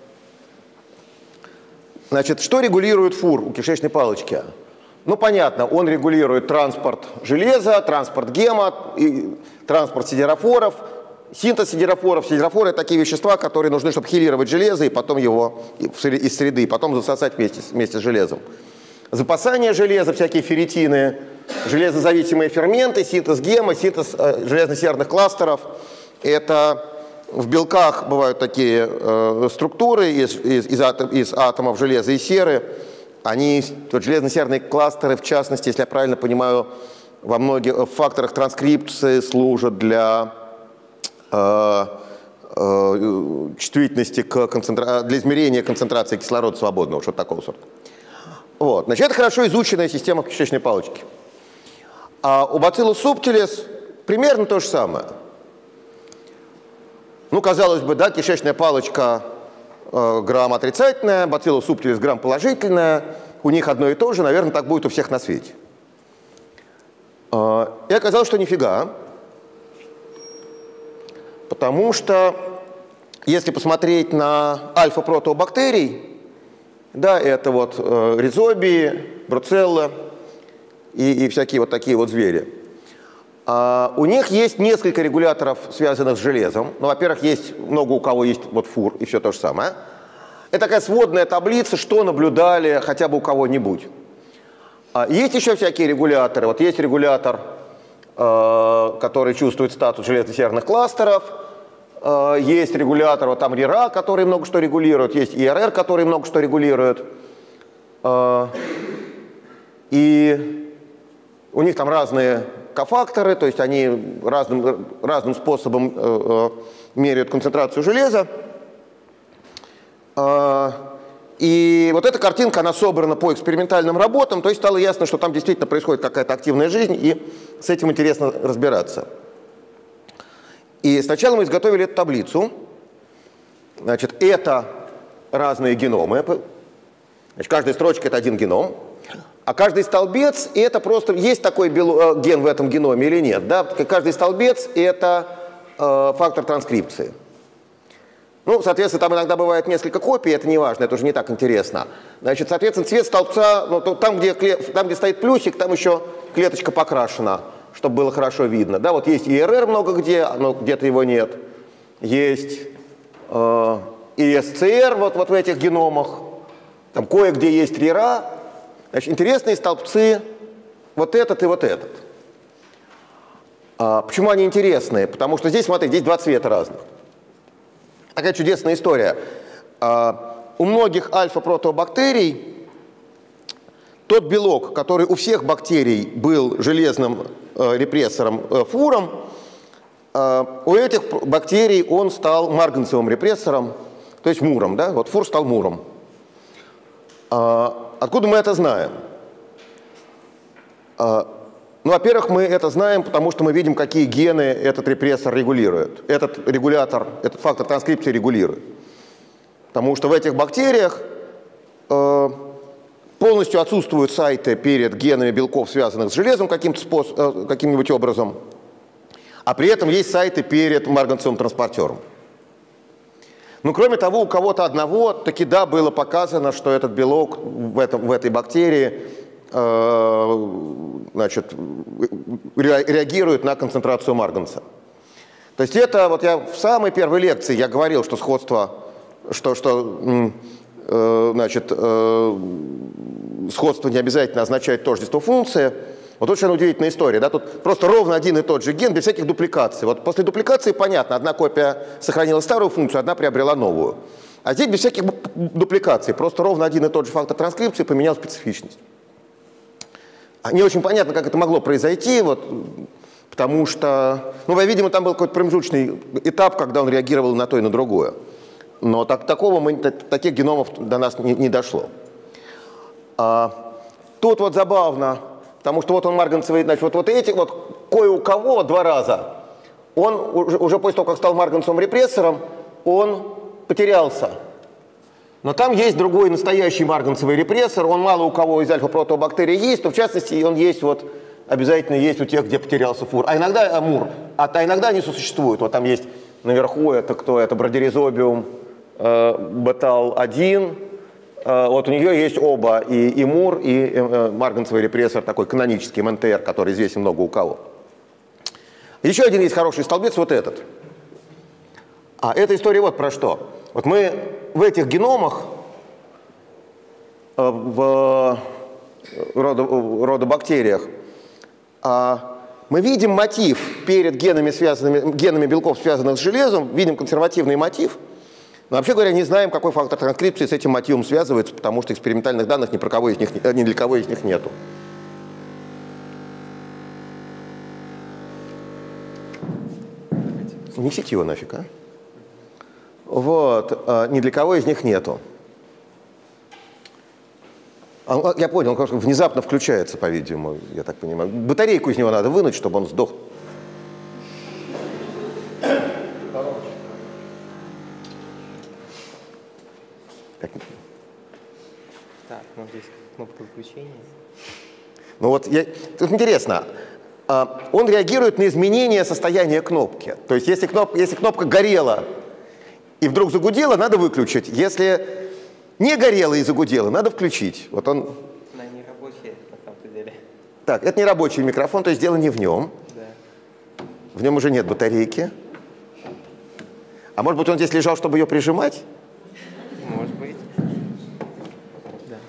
Значит, что регулирует фур у кишечной палочки? Ну, понятно, он регулирует транспорт железа, транспорт гема, и транспорт сидерофоров, синтез сидерофоров. Сидерофоры – это такие вещества, которые нужны, чтобы хелировать железо и потом его из среды, и потом засосать вместе, вместе с железом. Запасание железа, всякие ферритины, железозависимые ферменты, синтез гема, синтез э, железно-серных кластеров. Это в белках бывают такие э, структуры из, из, из, атом, из атомов железа и серы. Они, вот железно-серные кластеры, в частности, если я правильно понимаю, во многих факторах транскрипции служат для э, э, чувствительности к концентра... для измерения концентрации кислорода свободного, что-то такого сорта. Вот. Значит, это хорошо изученная система в кишечной палочке. А у Bacillus subtilis примерно то же самое. Ну, казалось бы, да, кишечная палочка э, грамм отрицательная, Bacillus subtilis грамм положительная, у них одно и то же, наверное, так будет у всех на свете. Э, и оказалось, что нифига, потому что если посмотреть на альфа-протеобактерий, да, это вот э, ризобии, бруцелла и, и всякие вот такие вот звери. Uh, у них есть несколько регуляторов, связанных с железом. Ну, во-первых, есть много у кого есть вот фур и все то же самое. Это такая сводная таблица, что наблюдали хотя бы у кого-нибудь. Uh, есть еще всякие регуляторы. Вот есть регулятор, uh, который чувствует статус железно-серных кластеров. Uh, есть регулятор, вот там РИРА, который много что регулирует. Есть ИРР, который много что регулирует. Uh, и у них там разные кофакторы, то есть они разным, разным способом э, э, меряют концентрацию железа. Э, и вот эта картинка, она собрана по экспериментальным работам, то есть стало ясно, что там действительно происходит какая-то активная жизнь, и с этим интересно разбираться. И сначала мы изготовили эту таблицу. Значит, это разные геномы. Значит, каждая строчка – это один геном. А каждый столбец – это просто… Есть такой ген в этом геноме или нет? Да? Каждый столбец – это э, фактор транскрипции. Ну, соответственно, там иногда бывает несколько копий, это не важно, это уже не так интересно. Значит, соответственно, цвет столбца, ну, там, где, там, где стоит плюсик, там еще клеточка покрашена. чтобы было хорошо видно. Да, вот есть и эр эр много где, но где-то его нет. Есть э, и эс цэ эр вот, вот в этих геномах. Там кое-где есть РИРА. Значит, интересные столбцы вот этот и вот этот. А, почему они интересные? Потому что здесь, смотрите, здесь два цвета разных. Такая чудесная история. А, у многих альфа-протеобактерий тот белок, который у всех бактерий был железным э, репрессором э, фуром, э, у этих бактерий он стал марганцевым репрессором, то есть муром. Да? Вот фур стал муром. А, откуда мы это знаем? А, ну, во-первых, мы это знаем, потому что мы видим, какие гены этот репрессор регулирует. Этот регулятор, этот фактор транскрипции регулирует. Потому что в этих бактериях э, полностью отсутствуют сайты перед генами белков, связанных с железом каким-то спос- э, каким-нибудь образом, а при этом есть сайты перед марганцевым транспортером. Ну, кроме того, у кого-то одного таки да, было показано, что этот белок в, этом, в этой бактерии э, значит, реагирует на концентрацию марганца. То есть это, вот я в самой первой лекции я говорил, что сходство, что, что э, значит, э, сходство не обязательно означает тождество функции. Вот очень удивительная история. Да? Тут просто ровно один и тот же ген без всяких дупликаций. Вот после дупликации понятно, одна копия сохранила старую функцию, одна приобрела новую. А здесь без всяких дупликаций. Просто ровно один и тот же фактор транскрипции поменял специфичность. Не очень понятно, как это могло произойти, вот, потому что, ну, видимо, там был какой-то промежуточный этап, когда он реагировал на то и на другое. Но так, такого мы, таких геномов до нас не, не дошло. А, тут вот забавно. Потому что вот он марганцевый, значит, вот, вот эти, вот кое у кого два раза, он уже, уже после того, как стал марганцевым репрессором, он потерялся. Но там есть другой настоящий марганцевый репрессор, он мало у кого из альфа-протеобактерий есть, но в частности он есть вот, обязательно есть у тех, где потерялся фур. А иногда а, мур, а, а иногда они сосуществуют. Вот там есть наверху, это кто? Это бродеризобиум э, бетал один. Вот у нее есть оба, и, и мур, и э, марганцевый репрессор, такой канонический эм эн тэ эр, который известен много у кого. Еще один есть хороший столбец, вот этот. А эта история вот про что. Вот мы в этих геномах, э, в родо, родобактериях, э, мы видим мотив перед генами, связанными, генами белков, связанных с железом, видим консервативный мотив. Но вообще говоря, не знаем, какой фактор транскрипции с этим мотивом связывается, потому что экспериментальных данных ни, про кого из них, ни для кого из них нету. Несите его нафиг, а? Вот, ни для кого из них нету. Я понял, он внезапно включается, по-видимому, я так понимаю. Батарейку из него надо вынуть, чтобы он сдох. Так. Так, ну здесь кнопка выключения. Ну вот, я, тут интересно, он реагирует на изменение состояния кнопки. То есть если кнопка, если кнопка горела и вдруг загудела, надо выключить. Если не горела и загудела, надо включить. Вот он... Она не рабочая, на самом деле. Так, это не рабочий микрофон, то есть дело не в нем. Да. В нем уже нет батарейки. А может быть, он здесь лежал, чтобы ее прижимать? Может быть. Да.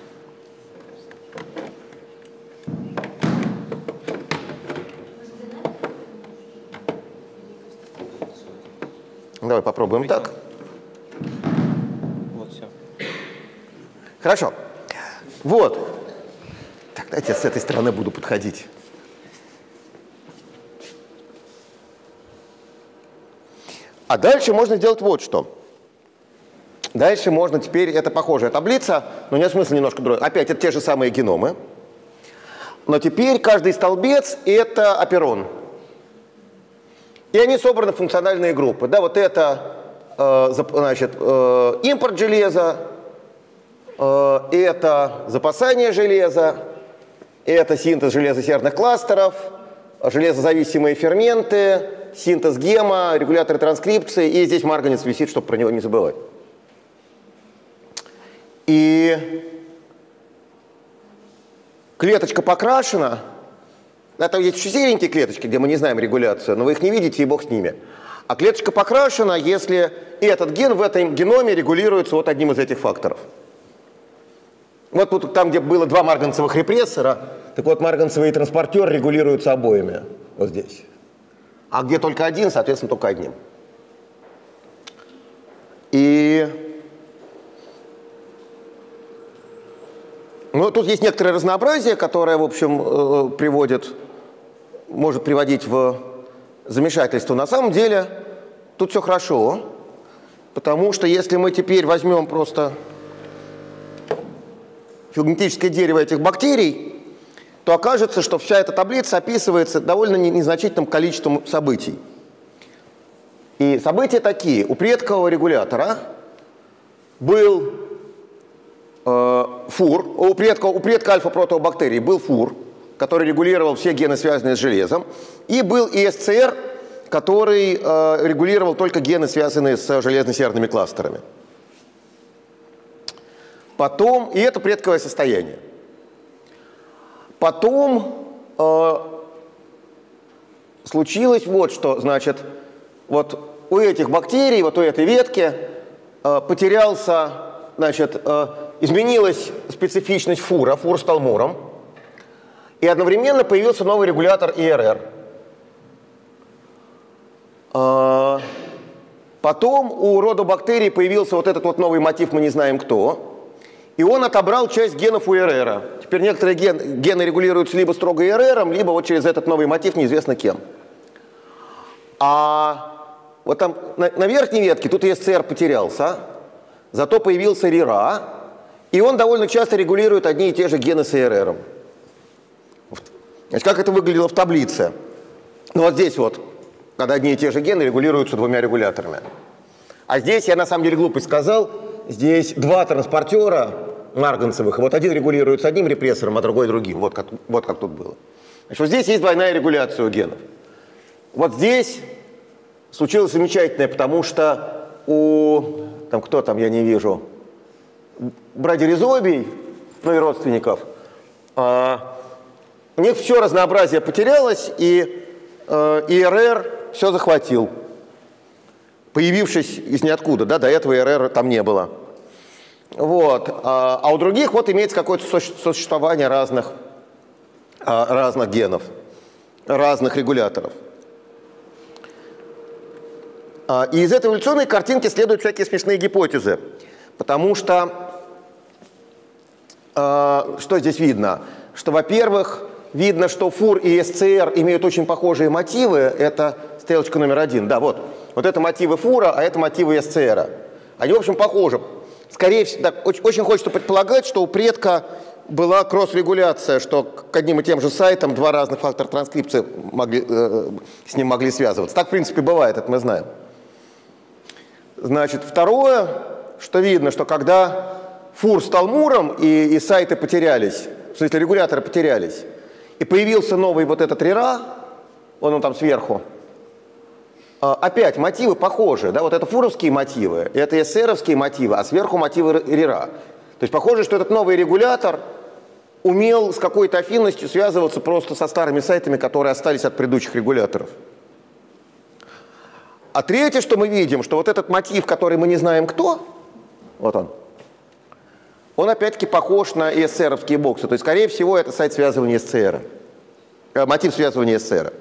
Давай попробуем Пойдем. так. Вот, все. Хорошо. Вот. Так, дайте я с этой стороны буду подходить. А дальше можно сделать вот что. Дальше можно теперь, это похожая таблица, но нет смысла немножко другой. Опять это те же самые геномы. Но теперь каждый столбец – это оперон. И они собраны в функциональные группы. Да, вот это э, значит, э, импорт железа, э, это запасание железа, это синтез железосердных кластеров, железозависимые ферменты, синтез гема, регуляторы транскрипции, и здесь марганец висит, чтобы про него не забывать. И клеточка покрашена, Это есть еще серенькие клеточки, где мы не знаем регуляцию, но вы их не видите, и бог с ними. А клеточка покрашена, если этот ген в этом геноме регулируется вот одним из этих факторов. Вот тут, там, где было два марганцевых репрессора, так вот марганцевый транспортер регулируется обоими, вот здесь. А где только один, соответственно, только одним. И ну, тут есть некоторое разнообразие, которое, в общем, приводит, может приводить в замешательство. На самом деле тут все хорошо, потому что если мы теперь возьмем просто филогенетическое дерево этих бактерий, то окажется, что вся эта таблица описывается довольно незначительным количеством событий. И события такие. У предкового регулятора был э, фур, у предка, у предка альфа-протеобактерий был фур, который регулировал все гены, связанные с железом, и был и эс цэ эр, который э, регулировал только гены, связанные с железно-серными кластерами. Потом, и это предковое состояние. Потом э, случилось вот что, значит, вот у этих бактерий, вот у этой ветки э, потерялся, значит, э, изменилась специфичность фура, фур стал муром, и одновременно появился новый регулятор и эр эр. Э, потом у рода бактерий появился вот этот вот новый мотив, мы не знаем кто. И он отобрал часть генов у эр эр. Теперь некоторые ген, гены регулируются либо строго эр эр, либо вот через этот новый мотив неизвестно кем. А вот там на, на верхней ветке тут эс цэ эр потерялся, зато появился рира, и он довольно часто регулирует одни и те же гены с эр эр. Значит, как это выглядело в таблице? Ну вот здесь вот, когда одни и те же гены регулируются двумя регуляторами. А здесь я на самом деле глупость сказал, здесь два транспортера марганцевых, вот один регулируется одним репрессором, а другой другим. Вот как, вот как тут было. Значит, вот здесь есть двойная регуляция у генов. Вот здесь случилось замечательное, потому что у, там кто там, я не вижу, брадиризобий, ну и родственников, а, у них все разнообразие потерялось, и а, и эр эр все захватил, появившись из ниоткуда, да, до этого эр эр там не было. Вот. А, а у других вот имеется какое-то сосуществование разных, разных генов, разных регуляторов. И из этой эволюционной картинки следуют всякие смешные гипотезы, потому что что здесь видно? Что, во-первых, видно, что фур и эс цэ эр имеют очень похожие мотивы, это стрелочка номер один, да, вот. Вот это мотивы фура, а это мотивы эс цэ эр. Они, в общем, похожи. Скорее всего, да, очень, очень хочется предполагать, что у предка была кросс-регуляция, что к одним и тем же сайтам два разных фактора транскрипции могли, э, с ним могли связываться. Так, в принципе, бывает, это мы знаем. Значит, второе, что видно, что когда фур стал муром и, и сайты потерялись, в смысле регуляторы потерялись, и появился новый вот этот рира, вон он там сверху, опять мотивы похожи, да, вот это фуровские мотивы, это эс цэ эровские мотивы, а сверху мотивы рира. То есть похоже, что этот новый регулятор умел с какой-то афинностью связываться просто со старыми сайтами, которые остались от предыдущих регуляторов. А третье, что мы видим, что вот этот мотив, который мы не знаем кто, вот он, он опять-таки похож на эс цэ эровские боксы. То есть, скорее всего, это сайт связывания эс цэ эр, э, мотив связывания эс цэ эр.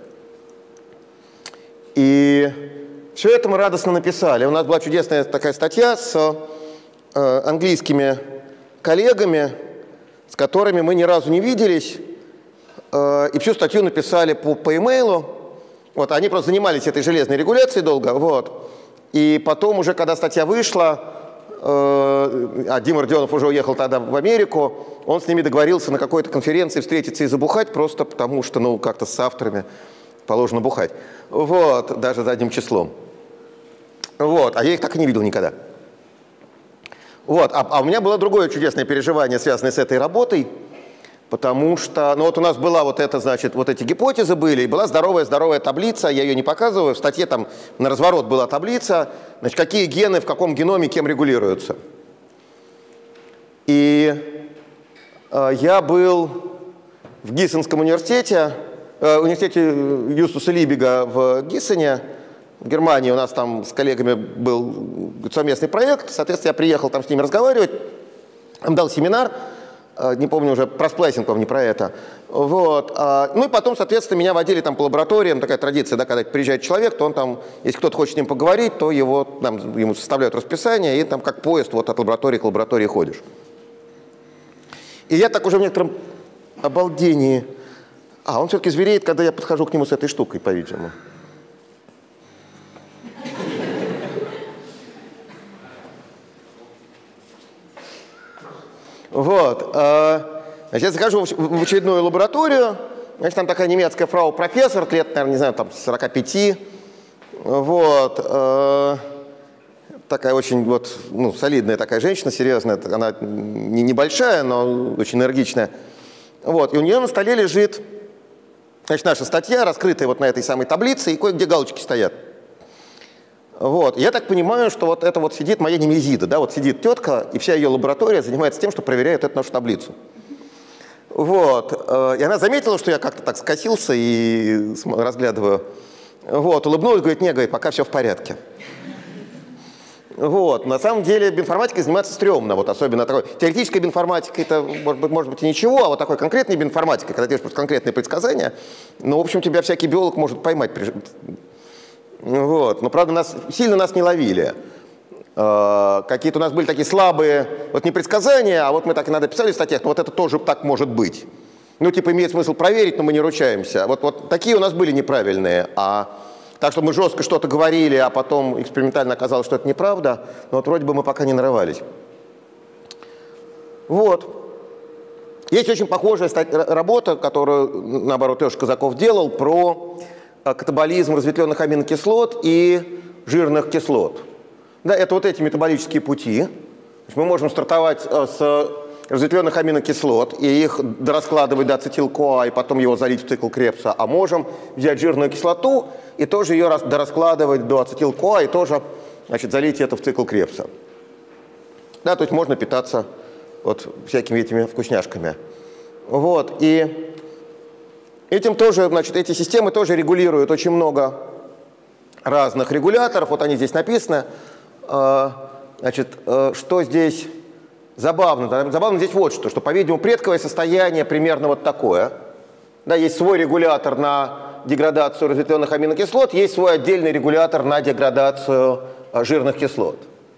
И все это мы радостно написали. У нас была чудесная такая статья с э, английскими коллегами, с которыми мы ни разу не виделись, э, и всю статью написали по, по имейлу. Вот, они просто занимались этой железной регуляцией долго. Вот. И потом уже, когда статья вышла, э, а Дима Родионов уже уехал тогда в Америку, он с ними договорился на какой-то конференции встретиться и забухать, просто потому что, ну, как-то с авторами положено бухать. Вот, даже задним числом. Вот, а я их так и не видел никогда. Вот, а, а у меня было другое чудесное переживание, связанное с этой работой, потому что, ну вот у нас была вот эта, значит, вот эти гипотезы были, и была здоровая-здоровая таблица, я ее не показываю, в статье там на разворот была таблица, значит, какие гены в каком геноме кем регулируются. И э, я был в Гиссенском университете в университете Юстуса Либига в Гиссене, в Германии. У нас там с коллегами был совместный проект. Соответственно, я приехал там с ними разговаривать. Он дал семинар, не помню уже, про сплайсинг, не про это. Вот. Ну и потом, соответственно, меня водили там по лабораториям. Такая традиция, да, когда приезжает человек, то он там, если кто-то хочет с ним поговорить, то его, там, ему составляют расписание, и там как поезд вот, от лаборатории к лаборатории ходишь. И я так уже в некотором обалдении. А, он все-таки звереет, когда я подхожу к нему с этой штукой, по-видимому. Вот. Значит, я захожу в очередную лабораторию. Значит, там такая немецкая фрау-профессор, лет, наверное, не знаю, там сорока пяти. Вот. Такая очень вот, ну, солидная такая женщина, серьезная. Она не небольшая, но очень энергичная. Вот. И у нее на столе лежит, значит, наша статья, раскрытая вот на этой самой таблице, и кое-где галочки стоят. Вот. Я так понимаю, что вот это вот сидит моя немезида, да, вот сидит тетка, и вся ее лаборатория занимается тем, что проверяет эту нашу таблицу. Вот. И она заметила, что я как-то так скосился и разглядываю. Вот. Улыбнулась, говорит, не, говорит, пока все в порядке. Вот. На самом деле биоинформатикой заниматься стрёмно, вот особенно такой. Теоретическая биоинформатика, это может быть, может быть и ничего, а вот такой конкретной биоинформатикой, когда делаешь просто конкретные предсказания, ну, в общем, тебя всякий биолог может поймать. Вот. Но, правда, нас, сильно нас не ловили. Э, какие-то у нас были такие слабые, вот не предсказания, а вот мы так и надо писали в статьях, но вот это тоже так может быть. Ну, типа, имеет смысл проверить, но мы не ручаемся. Вот, вот такие у нас были неправильные. А так что мы жестко что-то говорили, а потом экспериментально оказалось, что это неправда, но вот вроде бы мы пока не нарывались. Вот. Есть очень похожая работа, которую, наоборот, Леша Казаков делал, про катаболизм разветвленных аминокислот и жирных кислот. Да, это вот эти метаболические пути. Мы можем стартовать с разветвленных аминокислот и их дораскладывать до ацетил-КоА и потом его залить в цикл Кребса, а можем взять жирную кислоту и тоже ее дораскладывать до ацетил-КоА и тоже, значит, залить это в цикл Кребса. Да, то есть можно питаться вот всякими этими вкусняшками. Вот, и этим тоже, значит, эти системы тоже регулируют очень много разных регуляторов. Вот они здесь написаны. Значит, что здесь забавно? Забавно здесь вот что, что, по-видимому, предковое состояние примерно вот такое. Да, есть свой регулятор на деградацию разветвленных аминокислот, есть свой отдельный регулятор на деградацию жирных кислот.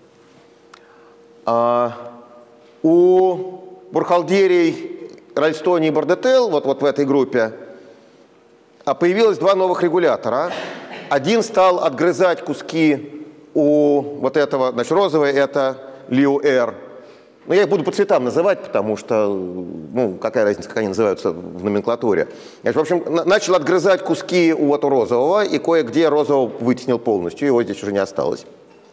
У Бурхалдерий, Ральстони и Бардетел, вот, вот в этой группе, появилось два новых регулятора. Один стал отгрызать куски у вот этого, значит, розовый это ЛИУ-Р. Но я их буду по цветам называть, потому что, ну, какая разница, как они называются в номенклатуре. Значит, в общем, начал отгрызать куски у этого розового, и кое-где розового вытеснил полностью, его здесь уже не осталось.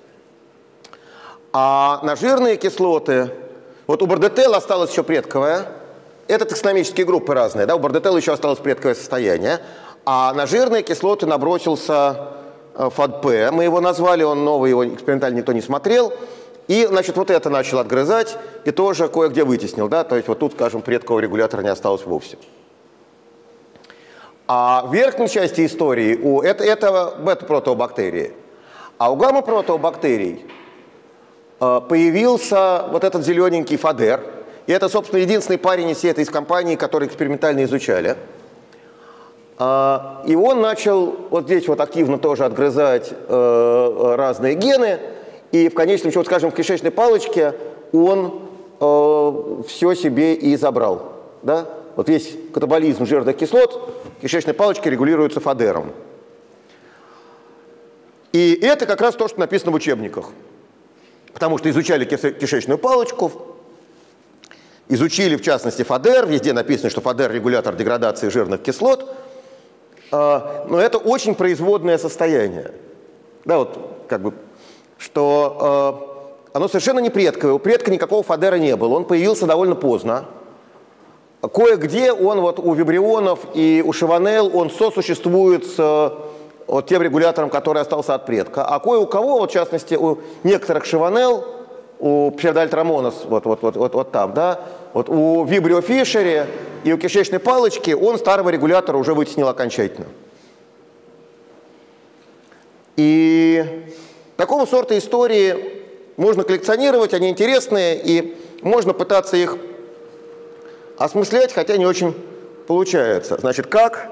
А на жирные кислоты, вот у Бардетел осталась еще предковая. Это таксономические группы разные, да, у Бардетел еще осталось предковое состояние. А на жирные кислоты набросился ФАД-П. Мы его назвали, он новый, его экспериментально никто не смотрел. И, значит, вот это начал отгрызать и тоже кое-где вытеснил, да, то есть вот тут, скажем, предкового регулятора не осталось вовсе. А в верхней части истории у это, это бета-протеобактерии. А у гамма-протеобактерий э, появился вот этот зелененький ФАД-Р. И это, собственно, единственный парень из всей этой компании, который экспериментально изучали. Э, и он начал вот здесь вот активно тоже отгрызать э, разные гены. И в конечном счете, скажем, в кишечной палочке он э, все себе и забрал. Да? Вот весь катаболизм жирных кислот в кишечной палочке регулируется ФАД-Ром. И это как раз то, что написано в учебниках. Потому что изучали кишечную палочку, изучили в частности ФАД-Р, везде написано, что ФАД-Р регулятор деградации жирных кислот. Э, но это очень производное состояние. Да, вот как бы... что э, оно совершенно не предковое. У предка никакого ФАД-Ра не было. Он появился довольно поздно. Кое-где он вот у вибрионов и у шиванел он сосуществует с вот, тем регулятором, который остался от предка. А кое у кого, вот, в частности, у некоторых шиванел, у псевдоальтрамонос, вот, вот, вот, вот, вот там, да, Вот у Vibrio Fischeri и у кишечной палочки он старого регулятора уже вытеснил окончательно. И такого сорта истории можно коллекционировать, они интересные, и можно пытаться их осмыслять, хотя не очень получается. Значит, как,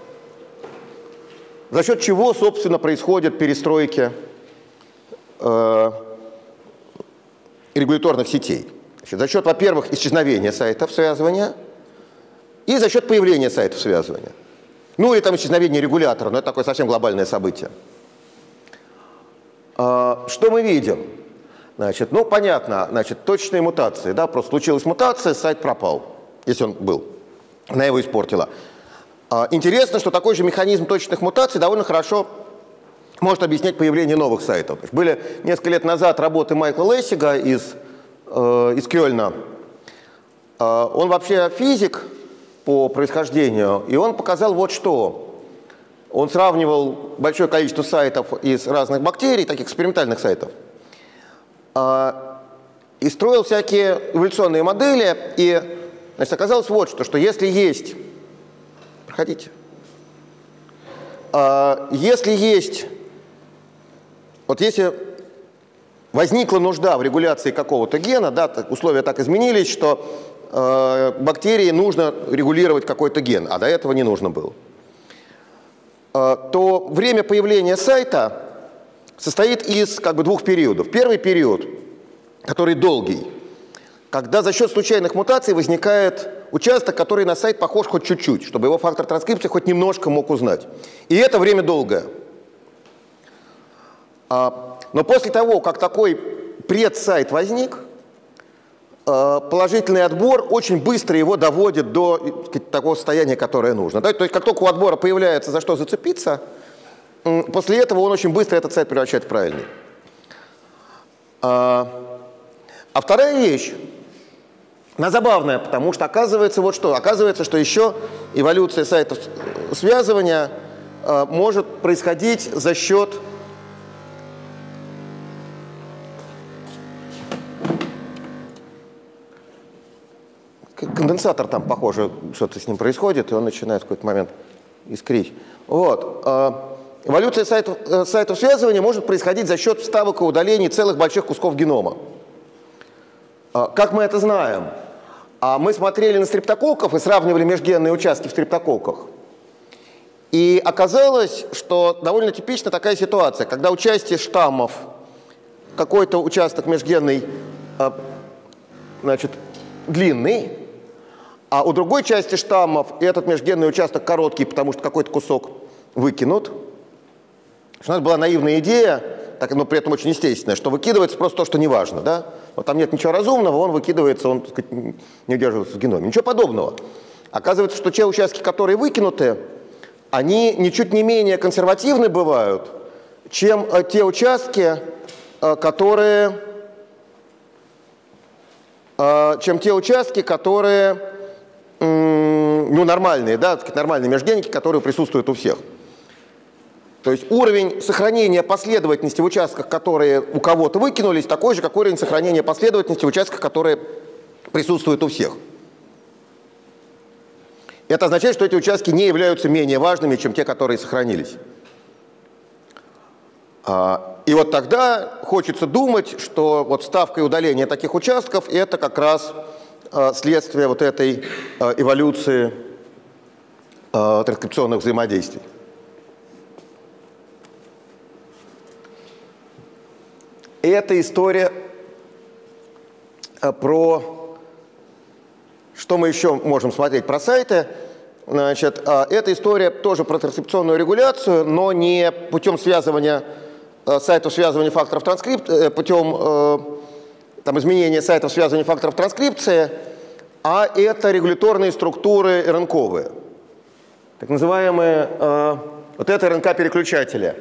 за счет чего, собственно, происходят перестройки э, регуляторных сетей? Значит, за счет, во-первых, исчезновения сайтов связывания и за счет появления сайтов связывания. Ну или там исчезновение регулятора, но это такое совсем глобальное событие. Э, что мы видим? Значит, ну, понятно, значит, точечные мутации, да, просто случилась мутация, сайт пропал, если он был, она его испортила. А, интересно, что такой же механизм точечных мутаций довольно хорошо может объяснять появление новых сайтов. Были несколько лет назад работы Майкла Лессига из, э, из Кёльна. Э, он вообще физик по происхождению, и он показал вот что. Он сравнивал большое количество сайтов из разных бактерий, таких экспериментальных сайтов, и строил всякие эволюционные модели, и, значит, оказалось вот что, что если есть, проходите, если есть, вот если возникла нужда в регуляции какого-то гена, да, условия так изменились, что э, бактерии нужно регулировать какой-то ген, а до этого не нужно было, э, то время появления сайта состоит из как бы двух периодов. Первый период, который долгий, когда за счет случайных мутаций возникает участок, который на сайт похож хоть чуть-чуть, чтобы его фактор транскрипции хоть немножко мог узнать. И это время долгое. Но после того, как такой предсайт возник, положительный отбор очень быстро его доводит до такого состояния, которое нужно. То есть как только у отбора появляется за что зацепиться, после этого он очень быстро этот сайт превращает в правильный. А, а вторая вещь, она забавная, потому что оказывается вот что. Оказывается, что еще эволюция сайтов связывания а, может происходить за счет конденсатор там, похоже, что-то с ним происходит, и он начинает в какой-то момент искрить. Вот. Эволюция сайтов, сайтов связывания может происходить за счет вставок и удалений целых больших кусков генома. Как мы это знаем? Мы смотрели на стрептококков и сравнивали межгенные участки в стрептококках. И оказалось, что довольно типична такая ситуация, когда у части штаммов какой-то участок межгенный, значит, длинный, а у другой части штаммов этот межгенный участок короткий, потому что какой-то кусок выкинут. У нас была наивная идея, так, но при этом очень естественная, что выкидывается просто то, что не важно. Да? Вот там нет ничего разумного, он выкидывается, он, так сказать, не удерживается в геноме. Ничего подобного. Оказывается, что те участки, которые выкинуты, они ничуть не менее консервативны бывают, чем те участки, которые, чем те участки, которые ну, нормальные, да, нормальные межгенники, которые присутствуют у всех. То есть уровень сохранения последовательности в участках, которые у кого-то выкинулись, такой же, как уровень сохранения последовательности в участках, которые присутствуют у всех. Это означает, что эти участки не являются менее важными, чем те, которые сохранились. И вот тогда хочется думать, что вот вставка и удаление таких участков – это как раз следствие вот этой эволюции транскрипционных взаимодействий. И это история про, что мы еще можем смотреть про сайты. Значит, эта история тоже про транскрипционную регуляцию, но не путем связывания сайтов связывания факторов транскрипции, путем там, изменения сайтов связывания факторов транскрипции, а это регуляторные структуры РНКовые, так называемые вот это РНК-переключатели.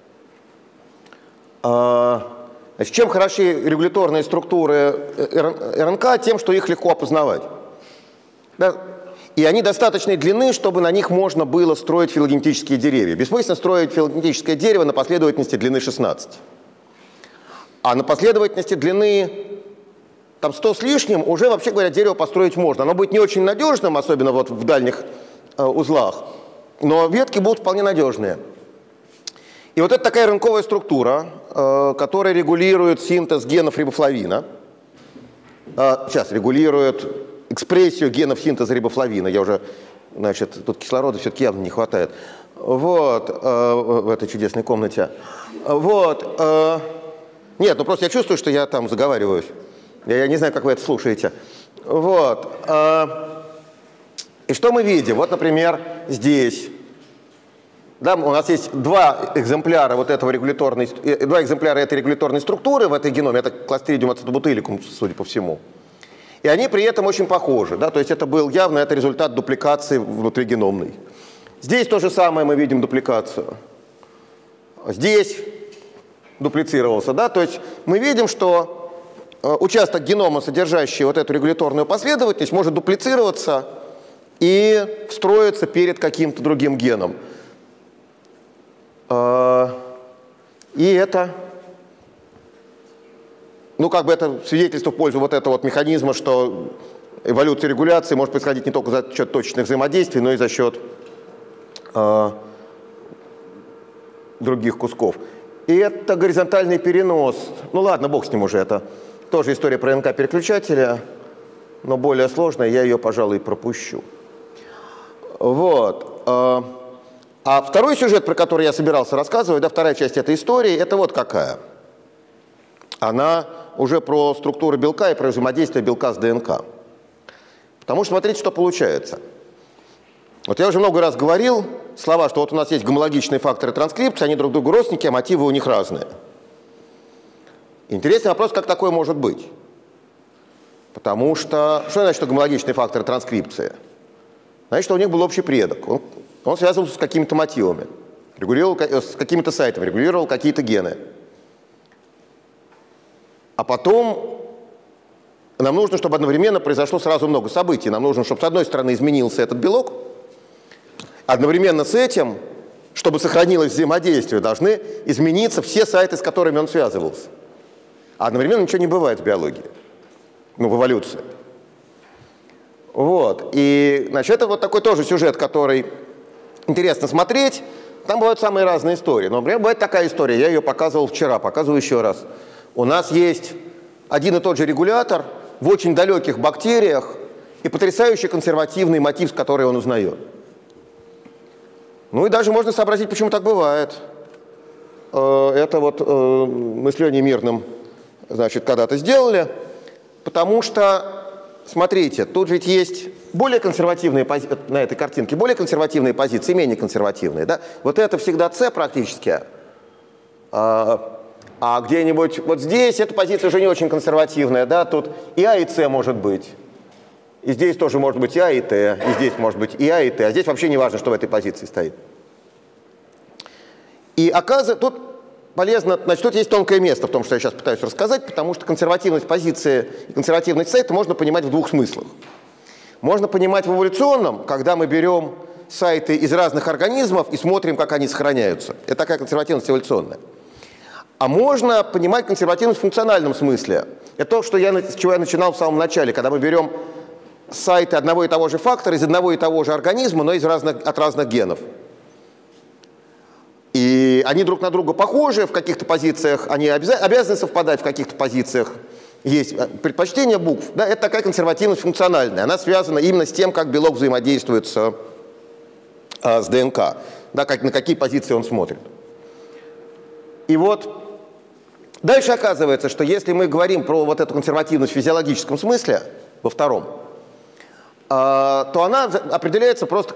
Значит, чем хороши регуляторные структуры РНК? Тем, что их легко опознавать. Да? И они достаточной длины, чтобы на них можно было строить филогенетические деревья. Бессмысленно строить филогенетическое дерево на последовательности длины шестнадцать. А на последовательности длины там сто с лишним, уже, вообще говоря, дерево построить можно. Оно будет не очень надежным, особенно вот в дальних э, узлах, но ветки будут вполне надежные. И вот это такая рынковая структура, э, которая регулирует синтез генов рибофлавина. Э, сейчас регулирует экспрессию генов синтеза рибофлавина. Я уже, значит, тут кислорода все-таки явно не хватает. Вот, э, в этой чудесной комнате. Вот. Э, нет, ну просто я чувствую, что я там заговариваюсь. Я, я не знаю, как вы это слушаете. Вот. Э, и что мы видим? Вот, например, здесь. Да, у нас есть два экземпляра вот этого регуляторной, два экземпляра этой регуляторной структуры в этой геноме. Это Clostridium acetobutyllicum, судя по всему. И они при этом очень похожи. Да? То есть это был явно это результат дупликации внутригеномной. Здесь то же самое мы видим дупликацию. Здесь дуплицировался. Да? То есть мы видим, что участок генома, содержащий вот эту регуляторную последовательность, может дуплицироваться и встроиться перед каким-то другим геном. И это, ну, как бы это свидетельство в пользу вот этого вот механизма, что эволюция регуляции может происходить не только за счет точечных взаимодействий, но и за счет э, других кусков. И это горизонтальный перенос. Ну ладно, бог с ним уже, это тоже история про эн ка-переключателя, но более сложная, я ее, пожалуй, пропущу. Вот. Э, А второй сюжет, про который я собирался рассказывать, да, вторая часть этой истории, это вот какая. Она уже про структуру белка и про взаимодействие белка с ДНК. Потому что смотрите, что получается. Вот я уже много раз говорил слова, что вот у нас есть гомологичные факторы транскрипции, они друг другу родственники, а мотивы у них разные. Интересный вопрос, как такое может быть. Потому что, что значит, что гомологичные факторы транскрипции? Значит, что у них был общий предок. Он, он связывался с какими-то мотивами, регулировал с какими-то сайтами, регулировал какие-то гены. А потом нам нужно, чтобы одновременно произошло сразу много событий. Нам нужно, чтобы с одной стороны изменился этот белок, одновременно с этим, чтобы сохранилось взаимодействие, должны измениться все сайты, с которыми он связывался. А одновременно ничего не бывает в биологии, ну, в эволюции. Вот. И, значит, это вот такой тоже сюжет, который интересно смотреть. Там бывают самые разные истории. Но, например, бывает такая история, я ее показывал вчера, показываю еще раз. У нас есть один и тот же регулятор в очень далеких бактериях и потрясающий консервативный мотив, который он узнает. Ну и даже можно сообразить, почему так бывает. Это вот мы с Леней Мирным, значит, когда-то сделали, потому что, смотрите, тут ведь есть более консервативные позиции, на этой картинке, более консервативные позиции, менее консервативные. Да? Вот это всегда С практически. А, а где-нибудь вот здесь эта позиция уже не очень консервативная. Да? Тут и А, и С может быть. И здесь тоже может быть и А, и Т. И здесь может быть и А, и Т. А здесь вообще не важно, что в этой позиции стоит. И оказывается, тут полезно, значит, тут есть тонкое место в том, что я сейчас пытаюсь рассказать, потому что консервативность позиции и консервативность сайта можно понимать в двух смыслах. Можно понимать в эволюционном, когда мы берем сайты из разных организмов и смотрим, как они сохраняются. Это такая консервативность эволюционная. А можно понимать консервативность в функциональном смысле. Это то, что я, с чего я начинал в самом начале, когда мы берем сайты одного и того же фактора из одного и того же организма, но из разных, от разных генов. И они друг на друга похожи в каких-то позициях, они обяза- обязаны совпадать в каких-то позициях. Есть предпочтение букв. Да, это такая консервативность функциональная. Она связана именно с тем, как белок взаимодействует с, а, с ДНК. Да, как, на какие позиции он смотрит. И вот дальше оказывается, что если мы говорим про вот эту консервативность в физиологическом смысле, во втором, а, то она определяется просто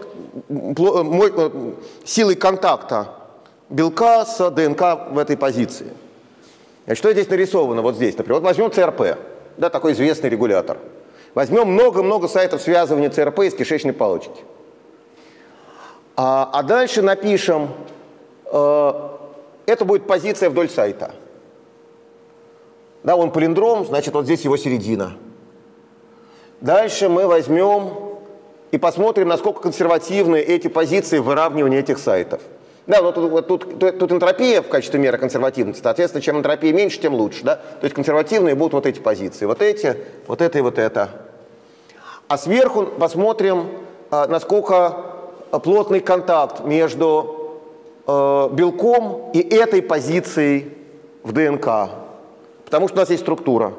силой контакта белка с ДНК в этой позиции. Значит, что здесь нарисовано? Вот здесь, например, вот возьмем ЦРП, да, такой известный регулятор. Возьмем много-много сайтов связывания ЦРП из кишечной палочки. А, а дальше напишем, э, это будет позиция вдоль сайта. Да, он палиндром, значит, вот здесь его середина. Дальше мы возьмем и посмотрим, насколько консервативны эти позиции выравнивания этих сайтов. Да, но тут, тут, тут, тут энтропия в качестве меры консервативности. Соответственно, чем энтропия меньше, тем лучше. Да? То есть консервативные будут вот эти позиции. Вот эти, вот это и вот это. А сверху посмотрим, насколько плотный контакт между белком и этой позицией в ДНК. Потому что у нас есть структура.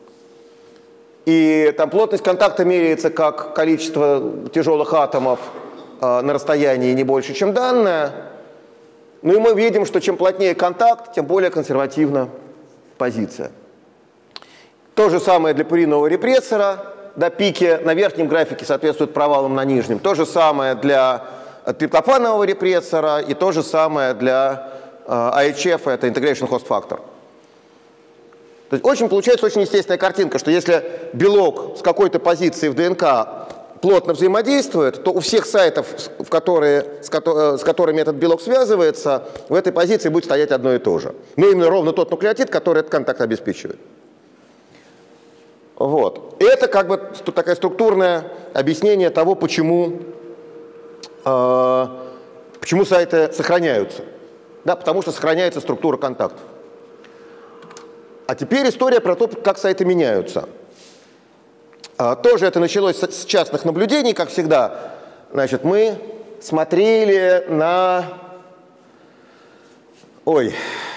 И там плотность контакта меряется как количество тяжелых атомов на расстоянии не больше, чем данное. Ну и мы видим, что чем плотнее контакт, тем более консервативна позиция. То же самое для пуринового репрессора. Да, пики на верхнем графике соответствуют провалам на нижнем. То же самое для триптофанового репрессора и то же самое для эй эйч эф, это Integration Host Factor. То есть очень получается очень естественная картинка, что если белок с какой-то позиции в ДНК плотно взаимодействует, то у всех сайтов, в которые, с, ко с которыми этот белок связывается, в этой позиции будет стоять одно и то же. Но именно ровно тот нуклеотид, который этот контакт обеспечивает. Вот. Это как бы такое структурное объяснение того, почему, э, почему сайты сохраняются. Да, потому что сохраняется структура контактов. А теперь история про то, как сайты меняются. А, тоже это началось с частных наблюдений, как всегда. Значит, мы смотрели на... Ой.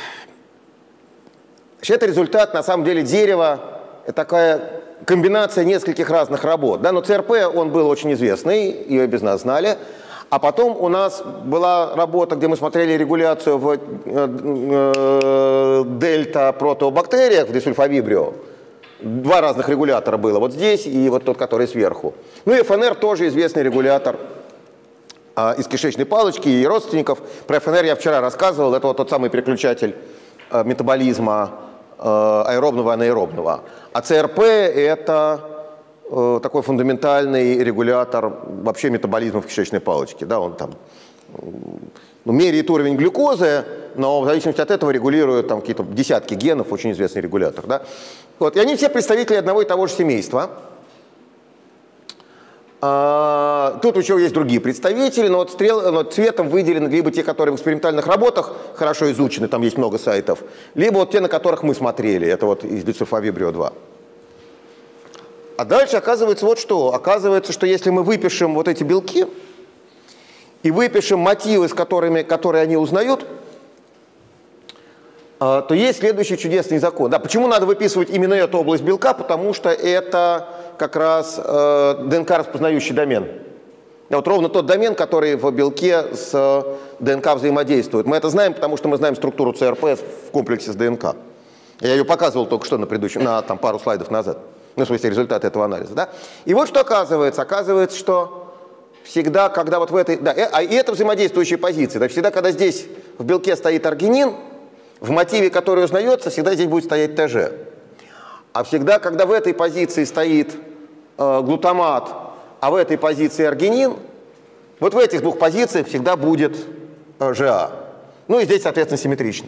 Это результат, на самом деле, дерева. Это такая комбинация нескольких разных работ. Да? Но ЦРП, он был очень известный, ее без нас знали. А потом у нас была работа, где мы смотрели регуляцию в дельта-протеобактериях, в дисульфовибрио. Два разных регулятора было, вот здесь и вот тот, который сверху. Ну и эф эн эр тоже известный регулятор а, из кишечной палочки и родственников. Про эф эн эр я вчера рассказывал, это вот тот самый переключатель а, метаболизма а, аэробного и анаэробного. А ЦРП это а, такой фундаментальный регулятор вообще метаболизма в кишечной палочке. Да, он там ну, меряет уровень глюкозы, но в зависимости от этого регулирует там какие-то десятки генов, очень известный регулятор. Да? Вот, и они все представители одного и того же семейства. А, тут еще есть другие представители, но, вот стрел, но цветом выделены либо те, которые в экспериментальных работах хорошо изучены, там есть много сайтов, либо вот те, на которых мы смотрели, это вот из дисульфовибрио два. А дальше оказывается вот что. Оказывается, что если мы выпишем вот эти белки и выпишем мотивы, с которыми, которые они узнают, то есть следующий чудесный закон. Да, почему надо выписывать именно эту область белка? Потому что это как раз э, ДНК-распознающий домен. Да, вот ровно тот домен, который в белке с ДНК взаимодействует. Мы это знаем, потому что мы знаем структуру ЦРП в комплексе с ДНК. Я ее показывал только что на предыдущем, на там, пару слайдов назад. Ну, в смысле, результаты этого анализа. Да? И вот что оказывается. Оказывается, что всегда, когда вот в этой... Да, а и это взаимодействующие позиции. Да, всегда, когда здесь в белке стоит аргинин, в мотиве, который узнается, всегда здесь будет стоять ТЖ. А всегда, когда в этой позиции стоит э, глутамат, а в этой позиции аргинин, вот в этих двух позициях всегда будет э, ЖА. Ну и здесь, соответственно, симметрично.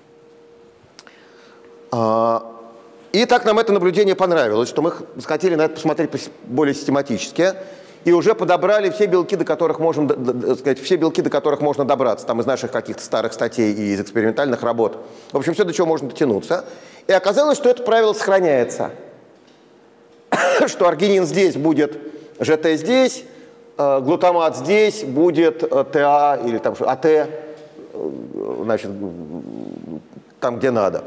А, и так нам это наблюдение понравилось, что мы хотели на это посмотреть более систематически. И уже подобрали все белки, до которых можем, до, сказать, все белки, до которых можно добраться, там из наших каких-то старых статей и из экспериментальных работ. В общем, все, до чего можно дотянуться. И оказалось, что это правило сохраняется. Что аргинин здесь будет ЖТ здесь, глутамат здесь будет ТА или там АТ, значит, там, где надо.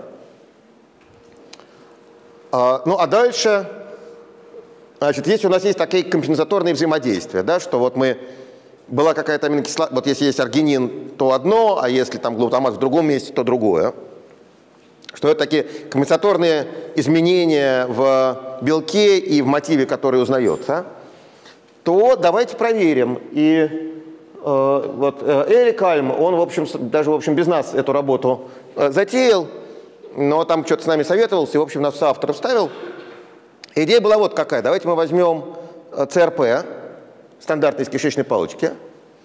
Ну, а дальше... Значит, если у нас есть такие компенсаторные взаимодействия, да, что вот мы, была какая-то аминокислота, вот если есть аргинин, то одно, а если там глутамат в другом месте, то другое. Что это такие компенсаторные изменения в белке и в мотиве, который узнается, то давайте проверим. И э, вот Эрик Альм, он, в общем, даже в общем, без нас эту работу э, затеял, но там что-то с нами советовался, и, в общем, нас в соавторы вставил. Идея была вот какая. Давайте мы возьмем ЦРП, стандартный из кишечной палочки,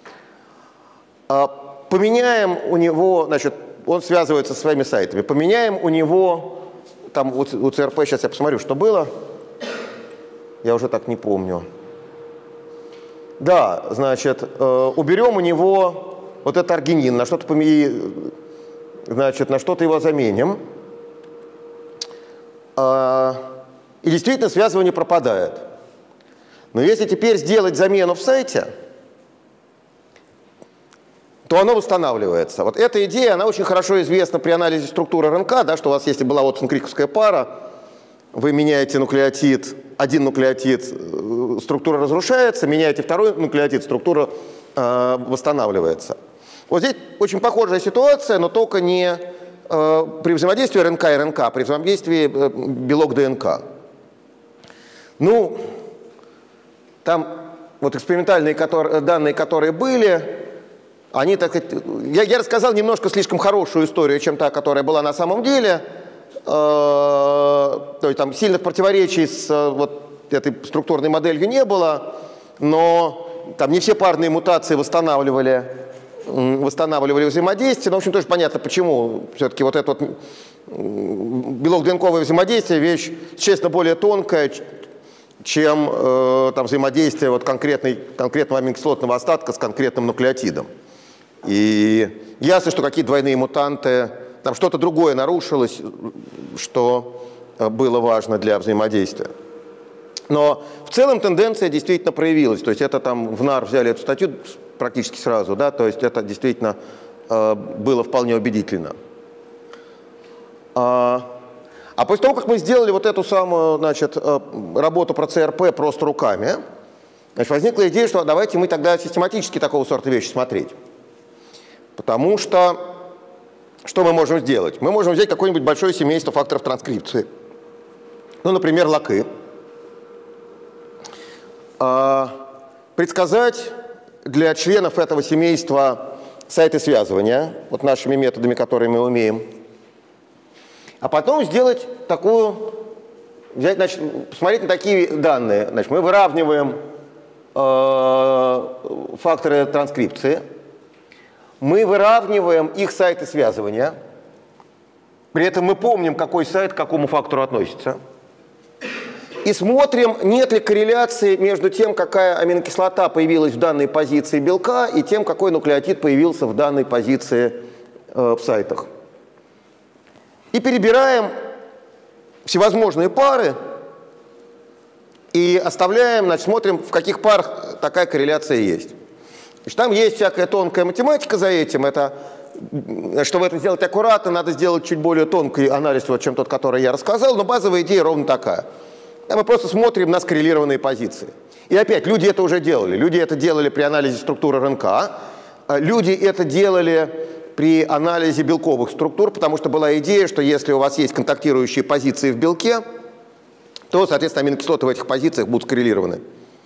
поменяем у него, значит, он связывается со своими сайтами, поменяем у него, там у ЦРП, сейчас я посмотрю, что было, я уже так не помню. Да, значит, уберем у него вот этот аргинин, на что-то поменяем, значит, на что-то его заменим. И действительно связывание пропадает. Но если теперь сделать замену в сайте, то оно восстанавливается. Вот эта идея, она очень хорошо известна при анализе структуры РНК, да, что у вас, если была вот цинкриковская пара, вы меняете нуклеотид, один нуклеотид, структура разрушается, меняете второй нуклеотид, структура э, восстанавливается. Вот здесь очень похожая ситуация, но только не э, при взаимодействии РНК и РНК, а при взаимодействии э, белок-ДНК. Ну, там вот экспериментальные которые, данные, которые были, они, так сказать, я, я рассказал немножко слишком хорошую историю, чем та, которая была на самом деле. Э, то есть там сильных противоречий с э, вот этой структурной моделью не было, но там не все парные мутации восстанавливали, восстанавливали взаимодействие. Но, в общем, тоже понятно, почему. Все-таки вот это вот белок-ДНКовое взаимодействие вещь, честно, более тонкая, чем э, там, взаимодействие вот конкретной, конкретного аминокислотного остатка с конкретным нуклеотидом. И ясно, что какие-то двойные мутанты, там что-то другое нарушилось, что было важно для взаимодействия. Но в целом тенденция действительно проявилась. То есть это там в НАР взяли эту статью практически сразу, да, то есть это действительно э, было вполне убедительно. А, а после того, как мы сделали вот эту самую, значит, работу про ЦРП просто руками, значит, возникла идея, что давайте мы тогда систематически такого сорта вещи смотреть. Потому что что мы можем сделать? Мы можем взять какое-нибудь большое семейство факторов транскрипции. Ну, например, локи. А, предсказать для членов этого семейства сайты связывания, вот нашими методами, которые мы умеем. А потом сделать такую, взять, значит, посмотреть на такие данные. Значит, мы выравниваем э, факторы транскрипции. Мы выравниваем их сайты связывания. При этом мы помним, какой сайт к какому фактору относится. И смотрим, нет ли корреляции между тем, какая аминокислота появилась в данной позиции белка, и тем, какой нуклеотид появился в данной позиции э, в сайтах. И перебираем всевозможные пары и оставляем, значит, смотрим, в каких парах такая корреляция есть. Значит, там есть всякая тонкая математика за этим. Это, чтобы это сделать аккуратно, надо сделать чуть более тонкий анализ, вот, чем тот, который я рассказал, но базовая идея ровно такая. Мы просто смотрим на скоррелированные позиции. И опять, люди это уже делали. Люди это делали при анализе структуры РНК. Люди это делали при анализе белковых структур, потому что была идея, что если у вас есть контактирующие позиции в белке, то, соответственно, аминокислоты в этих позициях будут скоррелированы.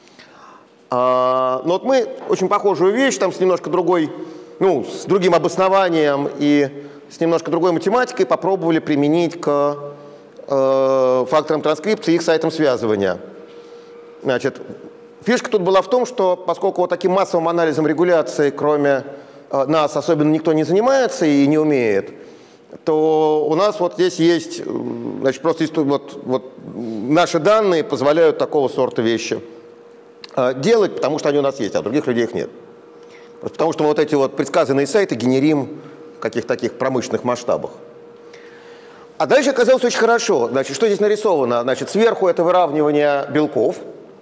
Но вот мы очень похожую вещь, там с немножко другой, ну, с другим обоснованием и с немножко другой математикой попробовали применить к э, факторам транскрипции и их сайтам связывания. Значит, фишка тут была в том, что поскольку вот таким массовым анализом регуляции, кроме э, нас, особенно никто не занимается и не умеет, то у нас вот здесь есть, значит, просто вот, вот наши данные позволяют такого сорта вещи делать, потому что они у нас есть, а других людей их нет. Потому что мы вот эти вот предсказанные сайты генерим в каких-то таких промышленных масштабах. А дальше оказалось очень хорошо. Значит, что здесь нарисовано? Значит, сверху это выравнивание белков,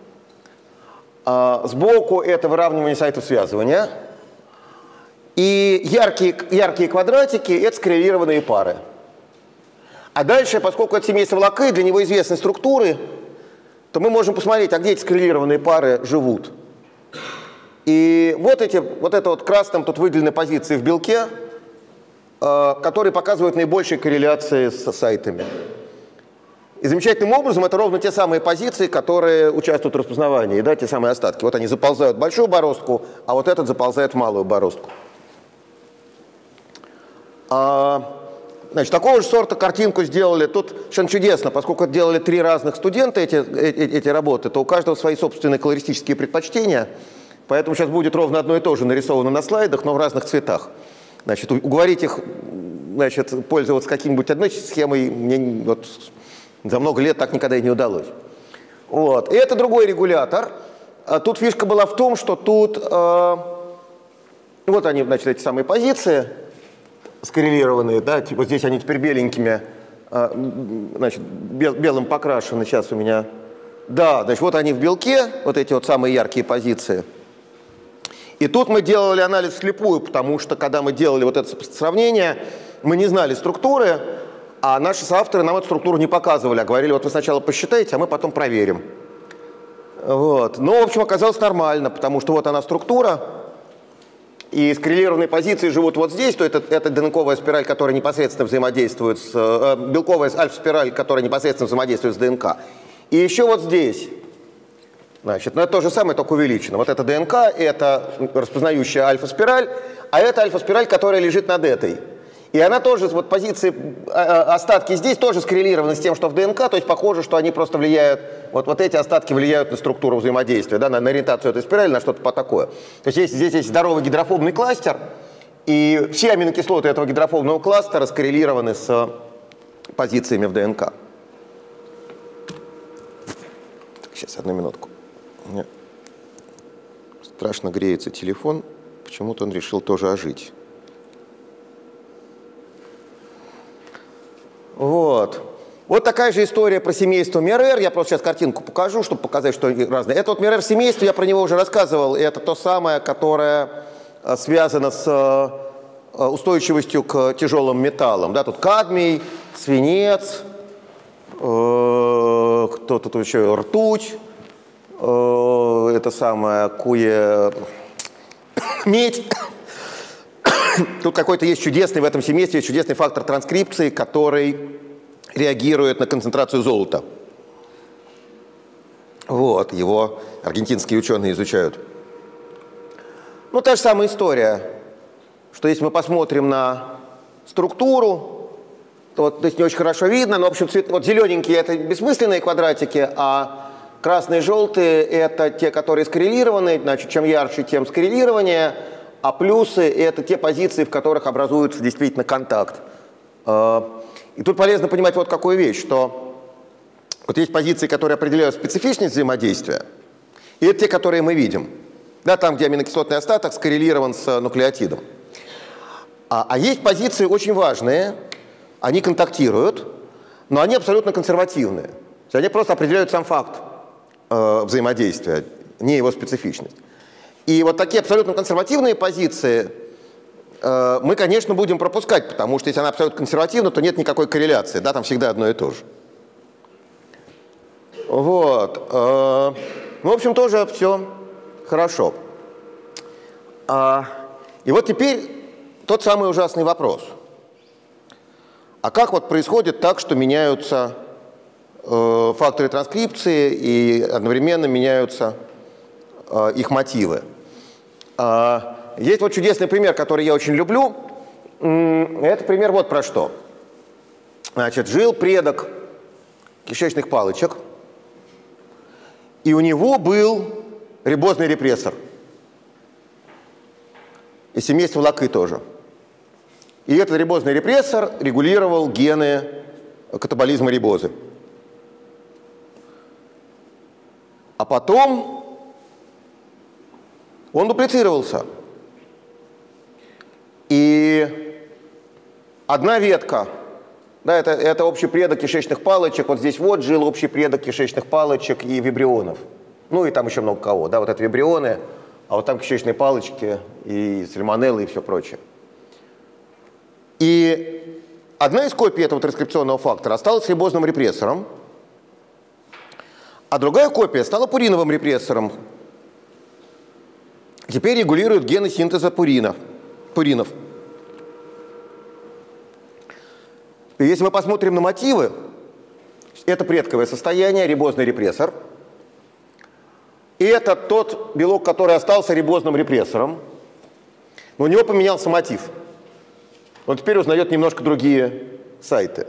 а сбоку это выравнивание сайтов связывания, и яркие, яркие квадратики — это скоррелированные пары. А дальше, поскольку это семейство локи, для него известны структуры, то мы можем посмотреть, а где эти скоррелированные пары живут. И вот, эти, вот это вот красным тут выделены позиции в белке, э, которые показывают наибольшие корреляции с сайтами. И замечательным образом это ровно те самые позиции, которые участвуют в распознавании, да, те самые остатки. Вот они заползают в большую бороздку, а вот этот заползает в малую бороздку. А, значит, такого же сорта картинку сделали. Тут совершенно чудесно, поскольку делали три разных студента эти, эти, эти работы, то у каждого свои собственные колористические предпочтения. Поэтому сейчас будет ровно одно и то же нарисовано на слайдах, но в разных цветах. Значит, уговорить их, значит, пользоваться каким-нибудь одной схемой мне вот за много лет так никогда и не удалось. Вот. И это другой регулятор. Тут фишка была в том, что тут... Э, Вот они, значит, эти самые позиции скоррелированные, да, типа здесь они теперь беленькими, значит, бел, белым покрашены сейчас у меня. Да, значит, вот они в белке, вот эти вот самые яркие позиции. И тут мы делали анализ вслепую, потому что, когда мы делали вот это сравнение, мы не знали структуры, а наши соавторы нам эту структуру не показывали, а говорили, вот вы сначала посчитаете, а мы потом проверим. Вот. Но, в общем, оказалось нормально, потому что вот она структура, и скоррелированные позиции живут вот здесь, то это, это ДНКовая спираль, которая непосредственно взаимодействует с... Э, белковая альфа-спираль, которая непосредственно взаимодействует с ДНК. И еще вот здесь. Значит, ну это то же самое, только увеличено. Вот это ДНК, это распознающая альфа-спираль, а это альфа-спираль, которая лежит над этой. И она тоже, вот позиции, остатки здесь тоже скоррелированы с тем, что в ДНК, то есть похоже, что они просто влияют, вот, вот эти остатки влияют на структуру взаимодействия, да, на, на ориентацию этой спирали, на что-то по такое. То есть, есть здесь есть здоровый гидрофобный кластер, и все аминокислоты этого гидрофобного кластера скоррелированы с позициями в ДНК. Сейчас, одну минутку. У меня страшно греется телефон, почему-то он решил тоже ожить. Вот. Вот такая же история про семейство Мерер. Я просто сейчас картинку покажу, чтобы показать, что разные. Это вот Мерер семейство, я про него уже рассказывал. И это то самое, которое связано с устойчивостью к тяжелым металлам. Да, тут кадмий, свинец, э, кто тут еще, ртуть, э, это самое, куе, медь. Тут какой-то есть чудесный в этом семействе, чудесный фактор транскрипции, который реагирует на концентрацию золота. Вот, его аргентинские ученые изучают. Ну, та же самая история, что если мы посмотрим на структуру, то вот здесь не очень хорошо видно, но, в общем, цвет, вот зелененькие – это бессмысленные квадратики, а красные и желтые – это те, которые скоррелированы, значит, чем ярче, тем скоррелирование. А плюсы – это те позиции, в которых образуется действительно контакт. И тут полезно понимать вот какую вещь, что вот есть позиции, которые определяют специфичность взаимодействия, и это те, которые мы видим. Да, там, где аминокислотный остаток скоррелирован с нуклеотидом. А, а есть позиции очень важные, они контактируют, но они абсолютно консервативные. То есть они просто определяют сам факт э, взаимодействия, не его специфичность. И вот такие абсолютно консервативные позиции э, мы, конечно, будем пропускать, потому что если она абсолютно консервативна, то нет никакой корреляции, да, там всегда одно и то же. Вот. Э, ну, в общем, тоже все хорошо. А, и вот теперь тот самый ужасный вопрос. А как вот происходит так, что меняются э, факторы транскрипции и одновременно меняются э, их мотивы? Есть вот чудесный пример, который я очень люблю. Это пример вот про что. Значит, жил предок кишечных палочек, и у него был рибозный репрессор. И семейство Лаки тоже. И этот рибозный репрессор регулировал гены катаболизма рибозы. А потом он дуплицировался. И одна ветка, да, это, это общий предок кишечных палочек, вот здесь вот жил общий предок кишечных палочек и вибрионов. Ну и там еще много кого, да, вот это вибрионы, а вот там кишечные палочки и сальмонеллы и все прочее. И одна из копий этого транскрипционного фактора осталась рибозным репрессором, а другая копия стала пуриновым репрессором. Теперь регулируют гены синтеза пуринов. пуринов. И если мы посмотрим на мотивы, это предковое состояние, рибозный репрессор. И это тот белок, который остался рибозным репрессором. Но у него поменялся мотив. Он теперь узнает немножко другие сайты.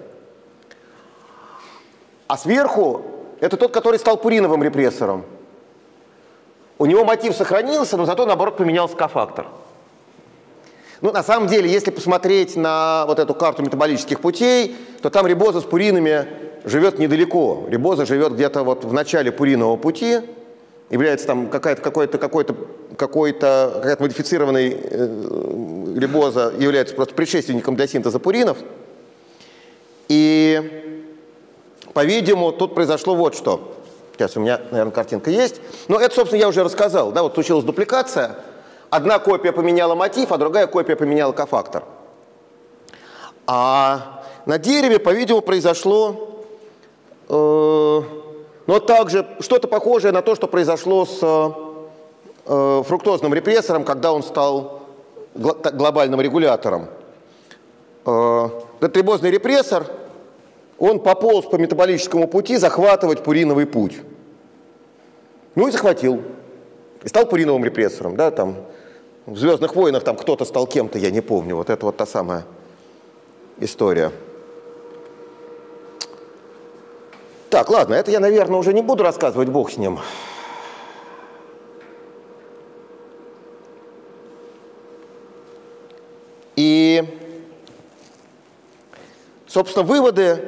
А сверху это тот, который стал пуриновым репрессором. У него мотив сохранился, но зато, наоборот, поменялся кофактор. Ну, на самом деле, если посмотреть на вот эту карту метаболических путей, то там рибоза с пуринами живет недалеко. Рибоза живет где-то вот в начале пуринового пути, является там какая-то какой-то какой-то какой-то какая-то модифицированная рибоза является просто предшественником для синтеза пуринов. И, по-видимому, тут произошло вот что. Сейчас у меня, наверное, картинка есть. Но это, собственно, я уже рассказал. Да, вот случилась дупликация. Одна копия поменяла мотив, а другая копия поменяла кофактор. А на дереве, по-видимому, произошло э, но также что-то похожее на то, что произошло с э, фруктозным репрессором, когда он стал гл глобальным регулятором. Э, этот рибозный репрессор, он пополз по метаболическому пути захватывать пуриновый путь. Ну и захватил. И стал пуриновым репрессором. Да, там, в «Звездных войнах» там кто-то стал кем-то, я не помню. Вот это вот та самая история. Так, ладно, это я, наверное, уже не буду рассказывать, бог с ним. И, собственно, выводы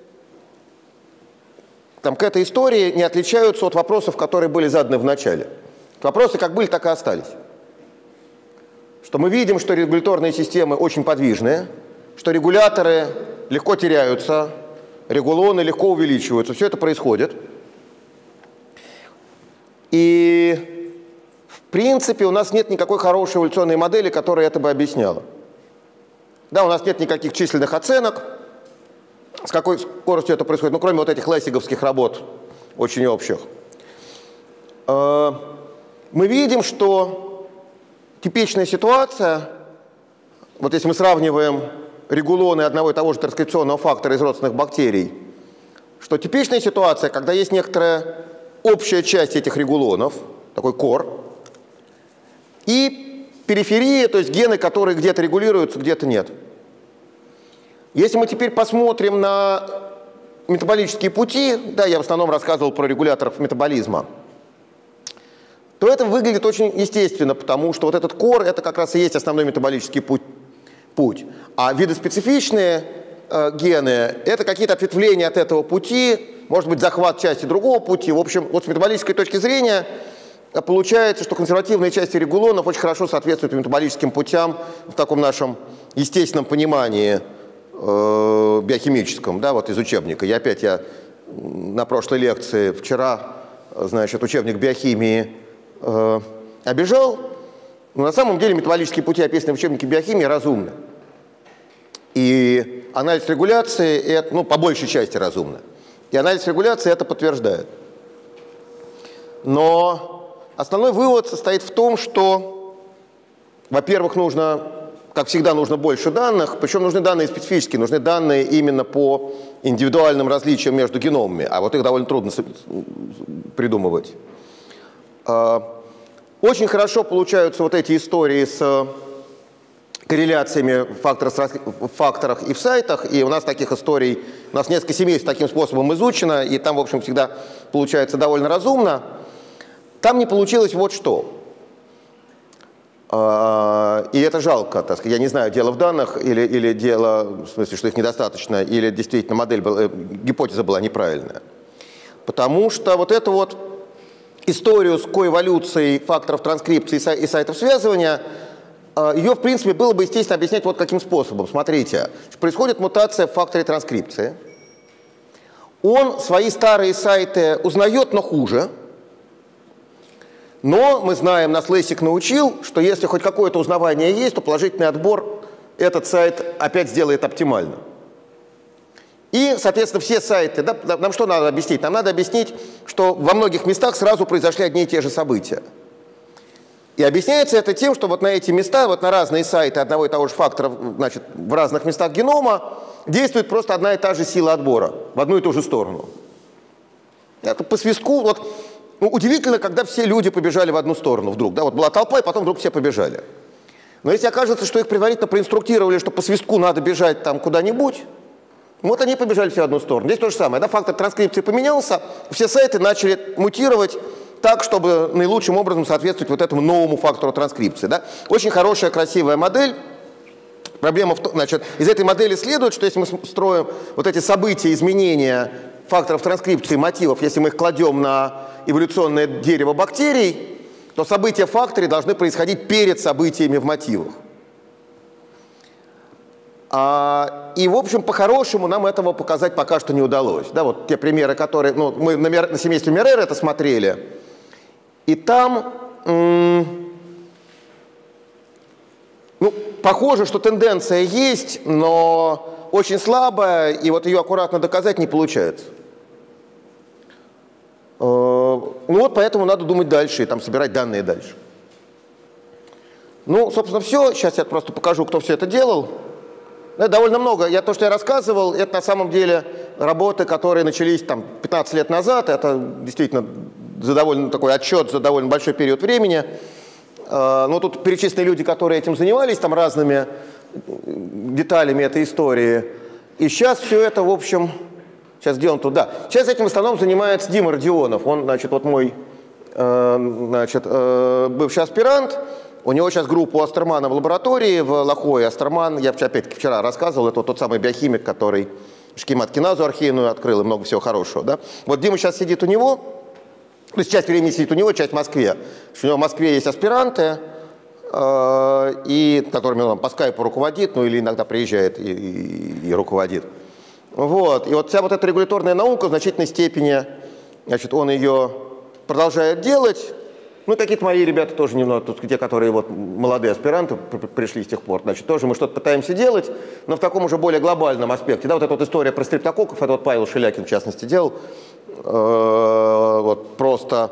там, к этой истории не отличаются от вопросов, которые были заданы в начале. Вопросы как были, так и остались. Что мы видим, что регуляторные системы очень подвижные, что регуляторы легко теряются, регулоны легко увеличиваются. Все это происходит. И, в принципе, у нас нет никакой хорошей эволюционной модели, которая это бы объясняла. Да, у нас нет никаких численных оценок, с какой скоростью это происходит, ну, кроме вот этих лессиговских работ, очень общих. Мы видим, что типичная ситуация, вот если мы сравниваем регулоны одного и того же транскрипционного фактора из родственных бактерий, что типичная ситуация, когда есть некоторая общая часть этих регулонов, такой кор, и периферия, то есть гены, которые где-то регулируются, где-то нет. Если мы теперь посмотрим на метаболические пути, да, я в основном рассказывал про регуляторов метаболизма, то это выглядит очень естественно, потому что вот этот кор, это как раз и есть основной метаболический путь. путь. А видоспецифичные э, гены, это какие-то ответвления от этого пути, может быть, захват части другого пути. В общем, вот с метаболической точки зрения получается, что консервативные части регулонов очень хорошо соответствуют метаболическим путям в таком нашем естественном понимании э, биохимическом, да, вот из учебника. Я опять, я на прошлой лекции вчера, значит, учебник биохимии э, обижал, но на самом деле метаболические пути, описанные в учебнике биохимии, разумны. И анализ регуляции, это, ну, по большей части разумно. И анализ регуляции это подтверждает. Но основной вывод состоит в том, что, во-первых, нужно, как всегда, нужно больше данных, причем нужны данные специфические, нужны данные именно по индивидуальным различиям между геномами, а вот их довольно трудно придумывать. Очень хорошо получаются вот эти истории с корреляциями в факторах и в сайтах, и у нас таких историй, у нас несколько семейств таким способом изучено, и там, в общем, всегда получается довольно разумно. Там не получилось вот что. И это жалко, так сказать. Я не знаю, дело в данных или, или дело, в смысле, что их недостаточно, или действительно модель была, гипотеза была неправильная. Потому что вот это вот историю с коэволюцией факторов транскрипции и сайтов связывания, ее, в принципе, было бы естественно объяснять вот каким способом. Смотрите, происходит мутация в факторе транскрипции. Он свои старые сайты узнает, но хуже. Но мы знаем, нас Лессик научил, что если хоть какое-то узнавание есть, то положительный отбор этот сайт опять сделает оптимально. И, соответственно, все сайты, да, нам что надо объяснить? Нам надо объяснить, что во многих местах сразу произошли одни и те же события. И объясняется это тем, что вот на эти места, вот на разные сайты одного и того же фактора, значит, в разных местах генома действует просто одна и та же сила отбора в одну и ту же сторону. Это по свистку, вот, ну, удивительно, когда все люди побежали в одну сторону вдруг, да, вот была толпа, и потом вдруг все побежали. Но если окажется, что их предварительно проинструктировали, что по свистку надо бежать там куда-нибудь, вот они побежали все в одну сторону. Здесь то же самое. Да, фактор транскрипции поменялся, все сайты начали мутировать так, чтобы наилучшим образом соответствовать вот этому новому фактору транскрипции. Да. Очень хорошая, красивая модель. Проблема в том, значит, из этой модели следует, что если мы строим вот эти события, изменения факторов транскрипции мотивов, если мы их кладем на эволюционное дерево бактерий, то события в факторе должны происходить перед событиями в мотивах. А, и, в общем, по-хорошему нам этого показать пока что не удалось. Да, вот те примеры, которые... Ну, мы на, на семействе Мерер это смотрели, и там... Ну, похоже, что тенденция есть, но очень слабая, и вот ее аккуратно доказать не получается. Ну вот поэтому надо думать дальше и там собирать данные дальше. Ну, собственно, все. Сейчас я просто покажу, кто все это делал. Это довольно много. Я, то, что я рассказывал, это на самом деле работы, которые начались там пятнадцать лет назад. Это действительно за довольно такой отчет за довольно большой период времени. Но тут перечислены люди, которые этим занимались, там разными деталями этой истории. И сейчас все это, в общем, сейчас сделано туда. Сейчас этим в основном занимается Дима Родионов. Он, значит, вот мой значит, бывший аспирант. У него сейчас группа у Астермана в лаборатории в Лохое. Астерман, я опять-таки вчера рассказывал, это вот тот самый биохимик, который шкемат-киназу архейную открыл и много всего хорошего. Да? Вот Дима сейчас сидит у него. То есть часть времени сидит у него, часть в Москве. У него в Москве есть аспиранты, э, и, которыми он по скайпу руководит, ну или иногда приезжает и, и, и руководит. Вот. И вот вся вот эта регуляторная наука в значительной степени, значит, он ее продолжает делать. Ну, какие-то мои ребята тоже немного, тут те, которые вот молодые аспиранты пришли с тех пор, значит, тоже мы что-то пытаемся делать, но в таком уже более глобальном аспекте. Да, вот эта вот история про стрептококков, это вот Павел Шелякин, в частности, делал. Вот просто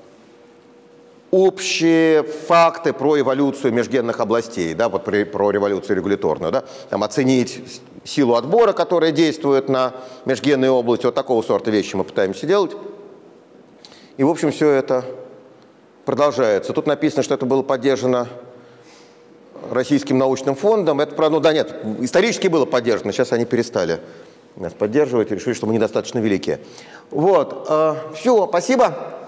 общие факты про эволюцию межгенных областей, да, вот про, про революцию регуляторную, да, там оценить силу отбора, которая действует на межгенные области, вот такого сорта вещи мы пытаемся делать. И, в общем, все это продолжается. Тут написано, что это было поддержано Российским научным фондом. Это, правда, ну да, нет, исторически было поддержано, сейчас они перестали нас поддерживать и решили, что мы недостаточно велики. Вот, э, все, спасибо.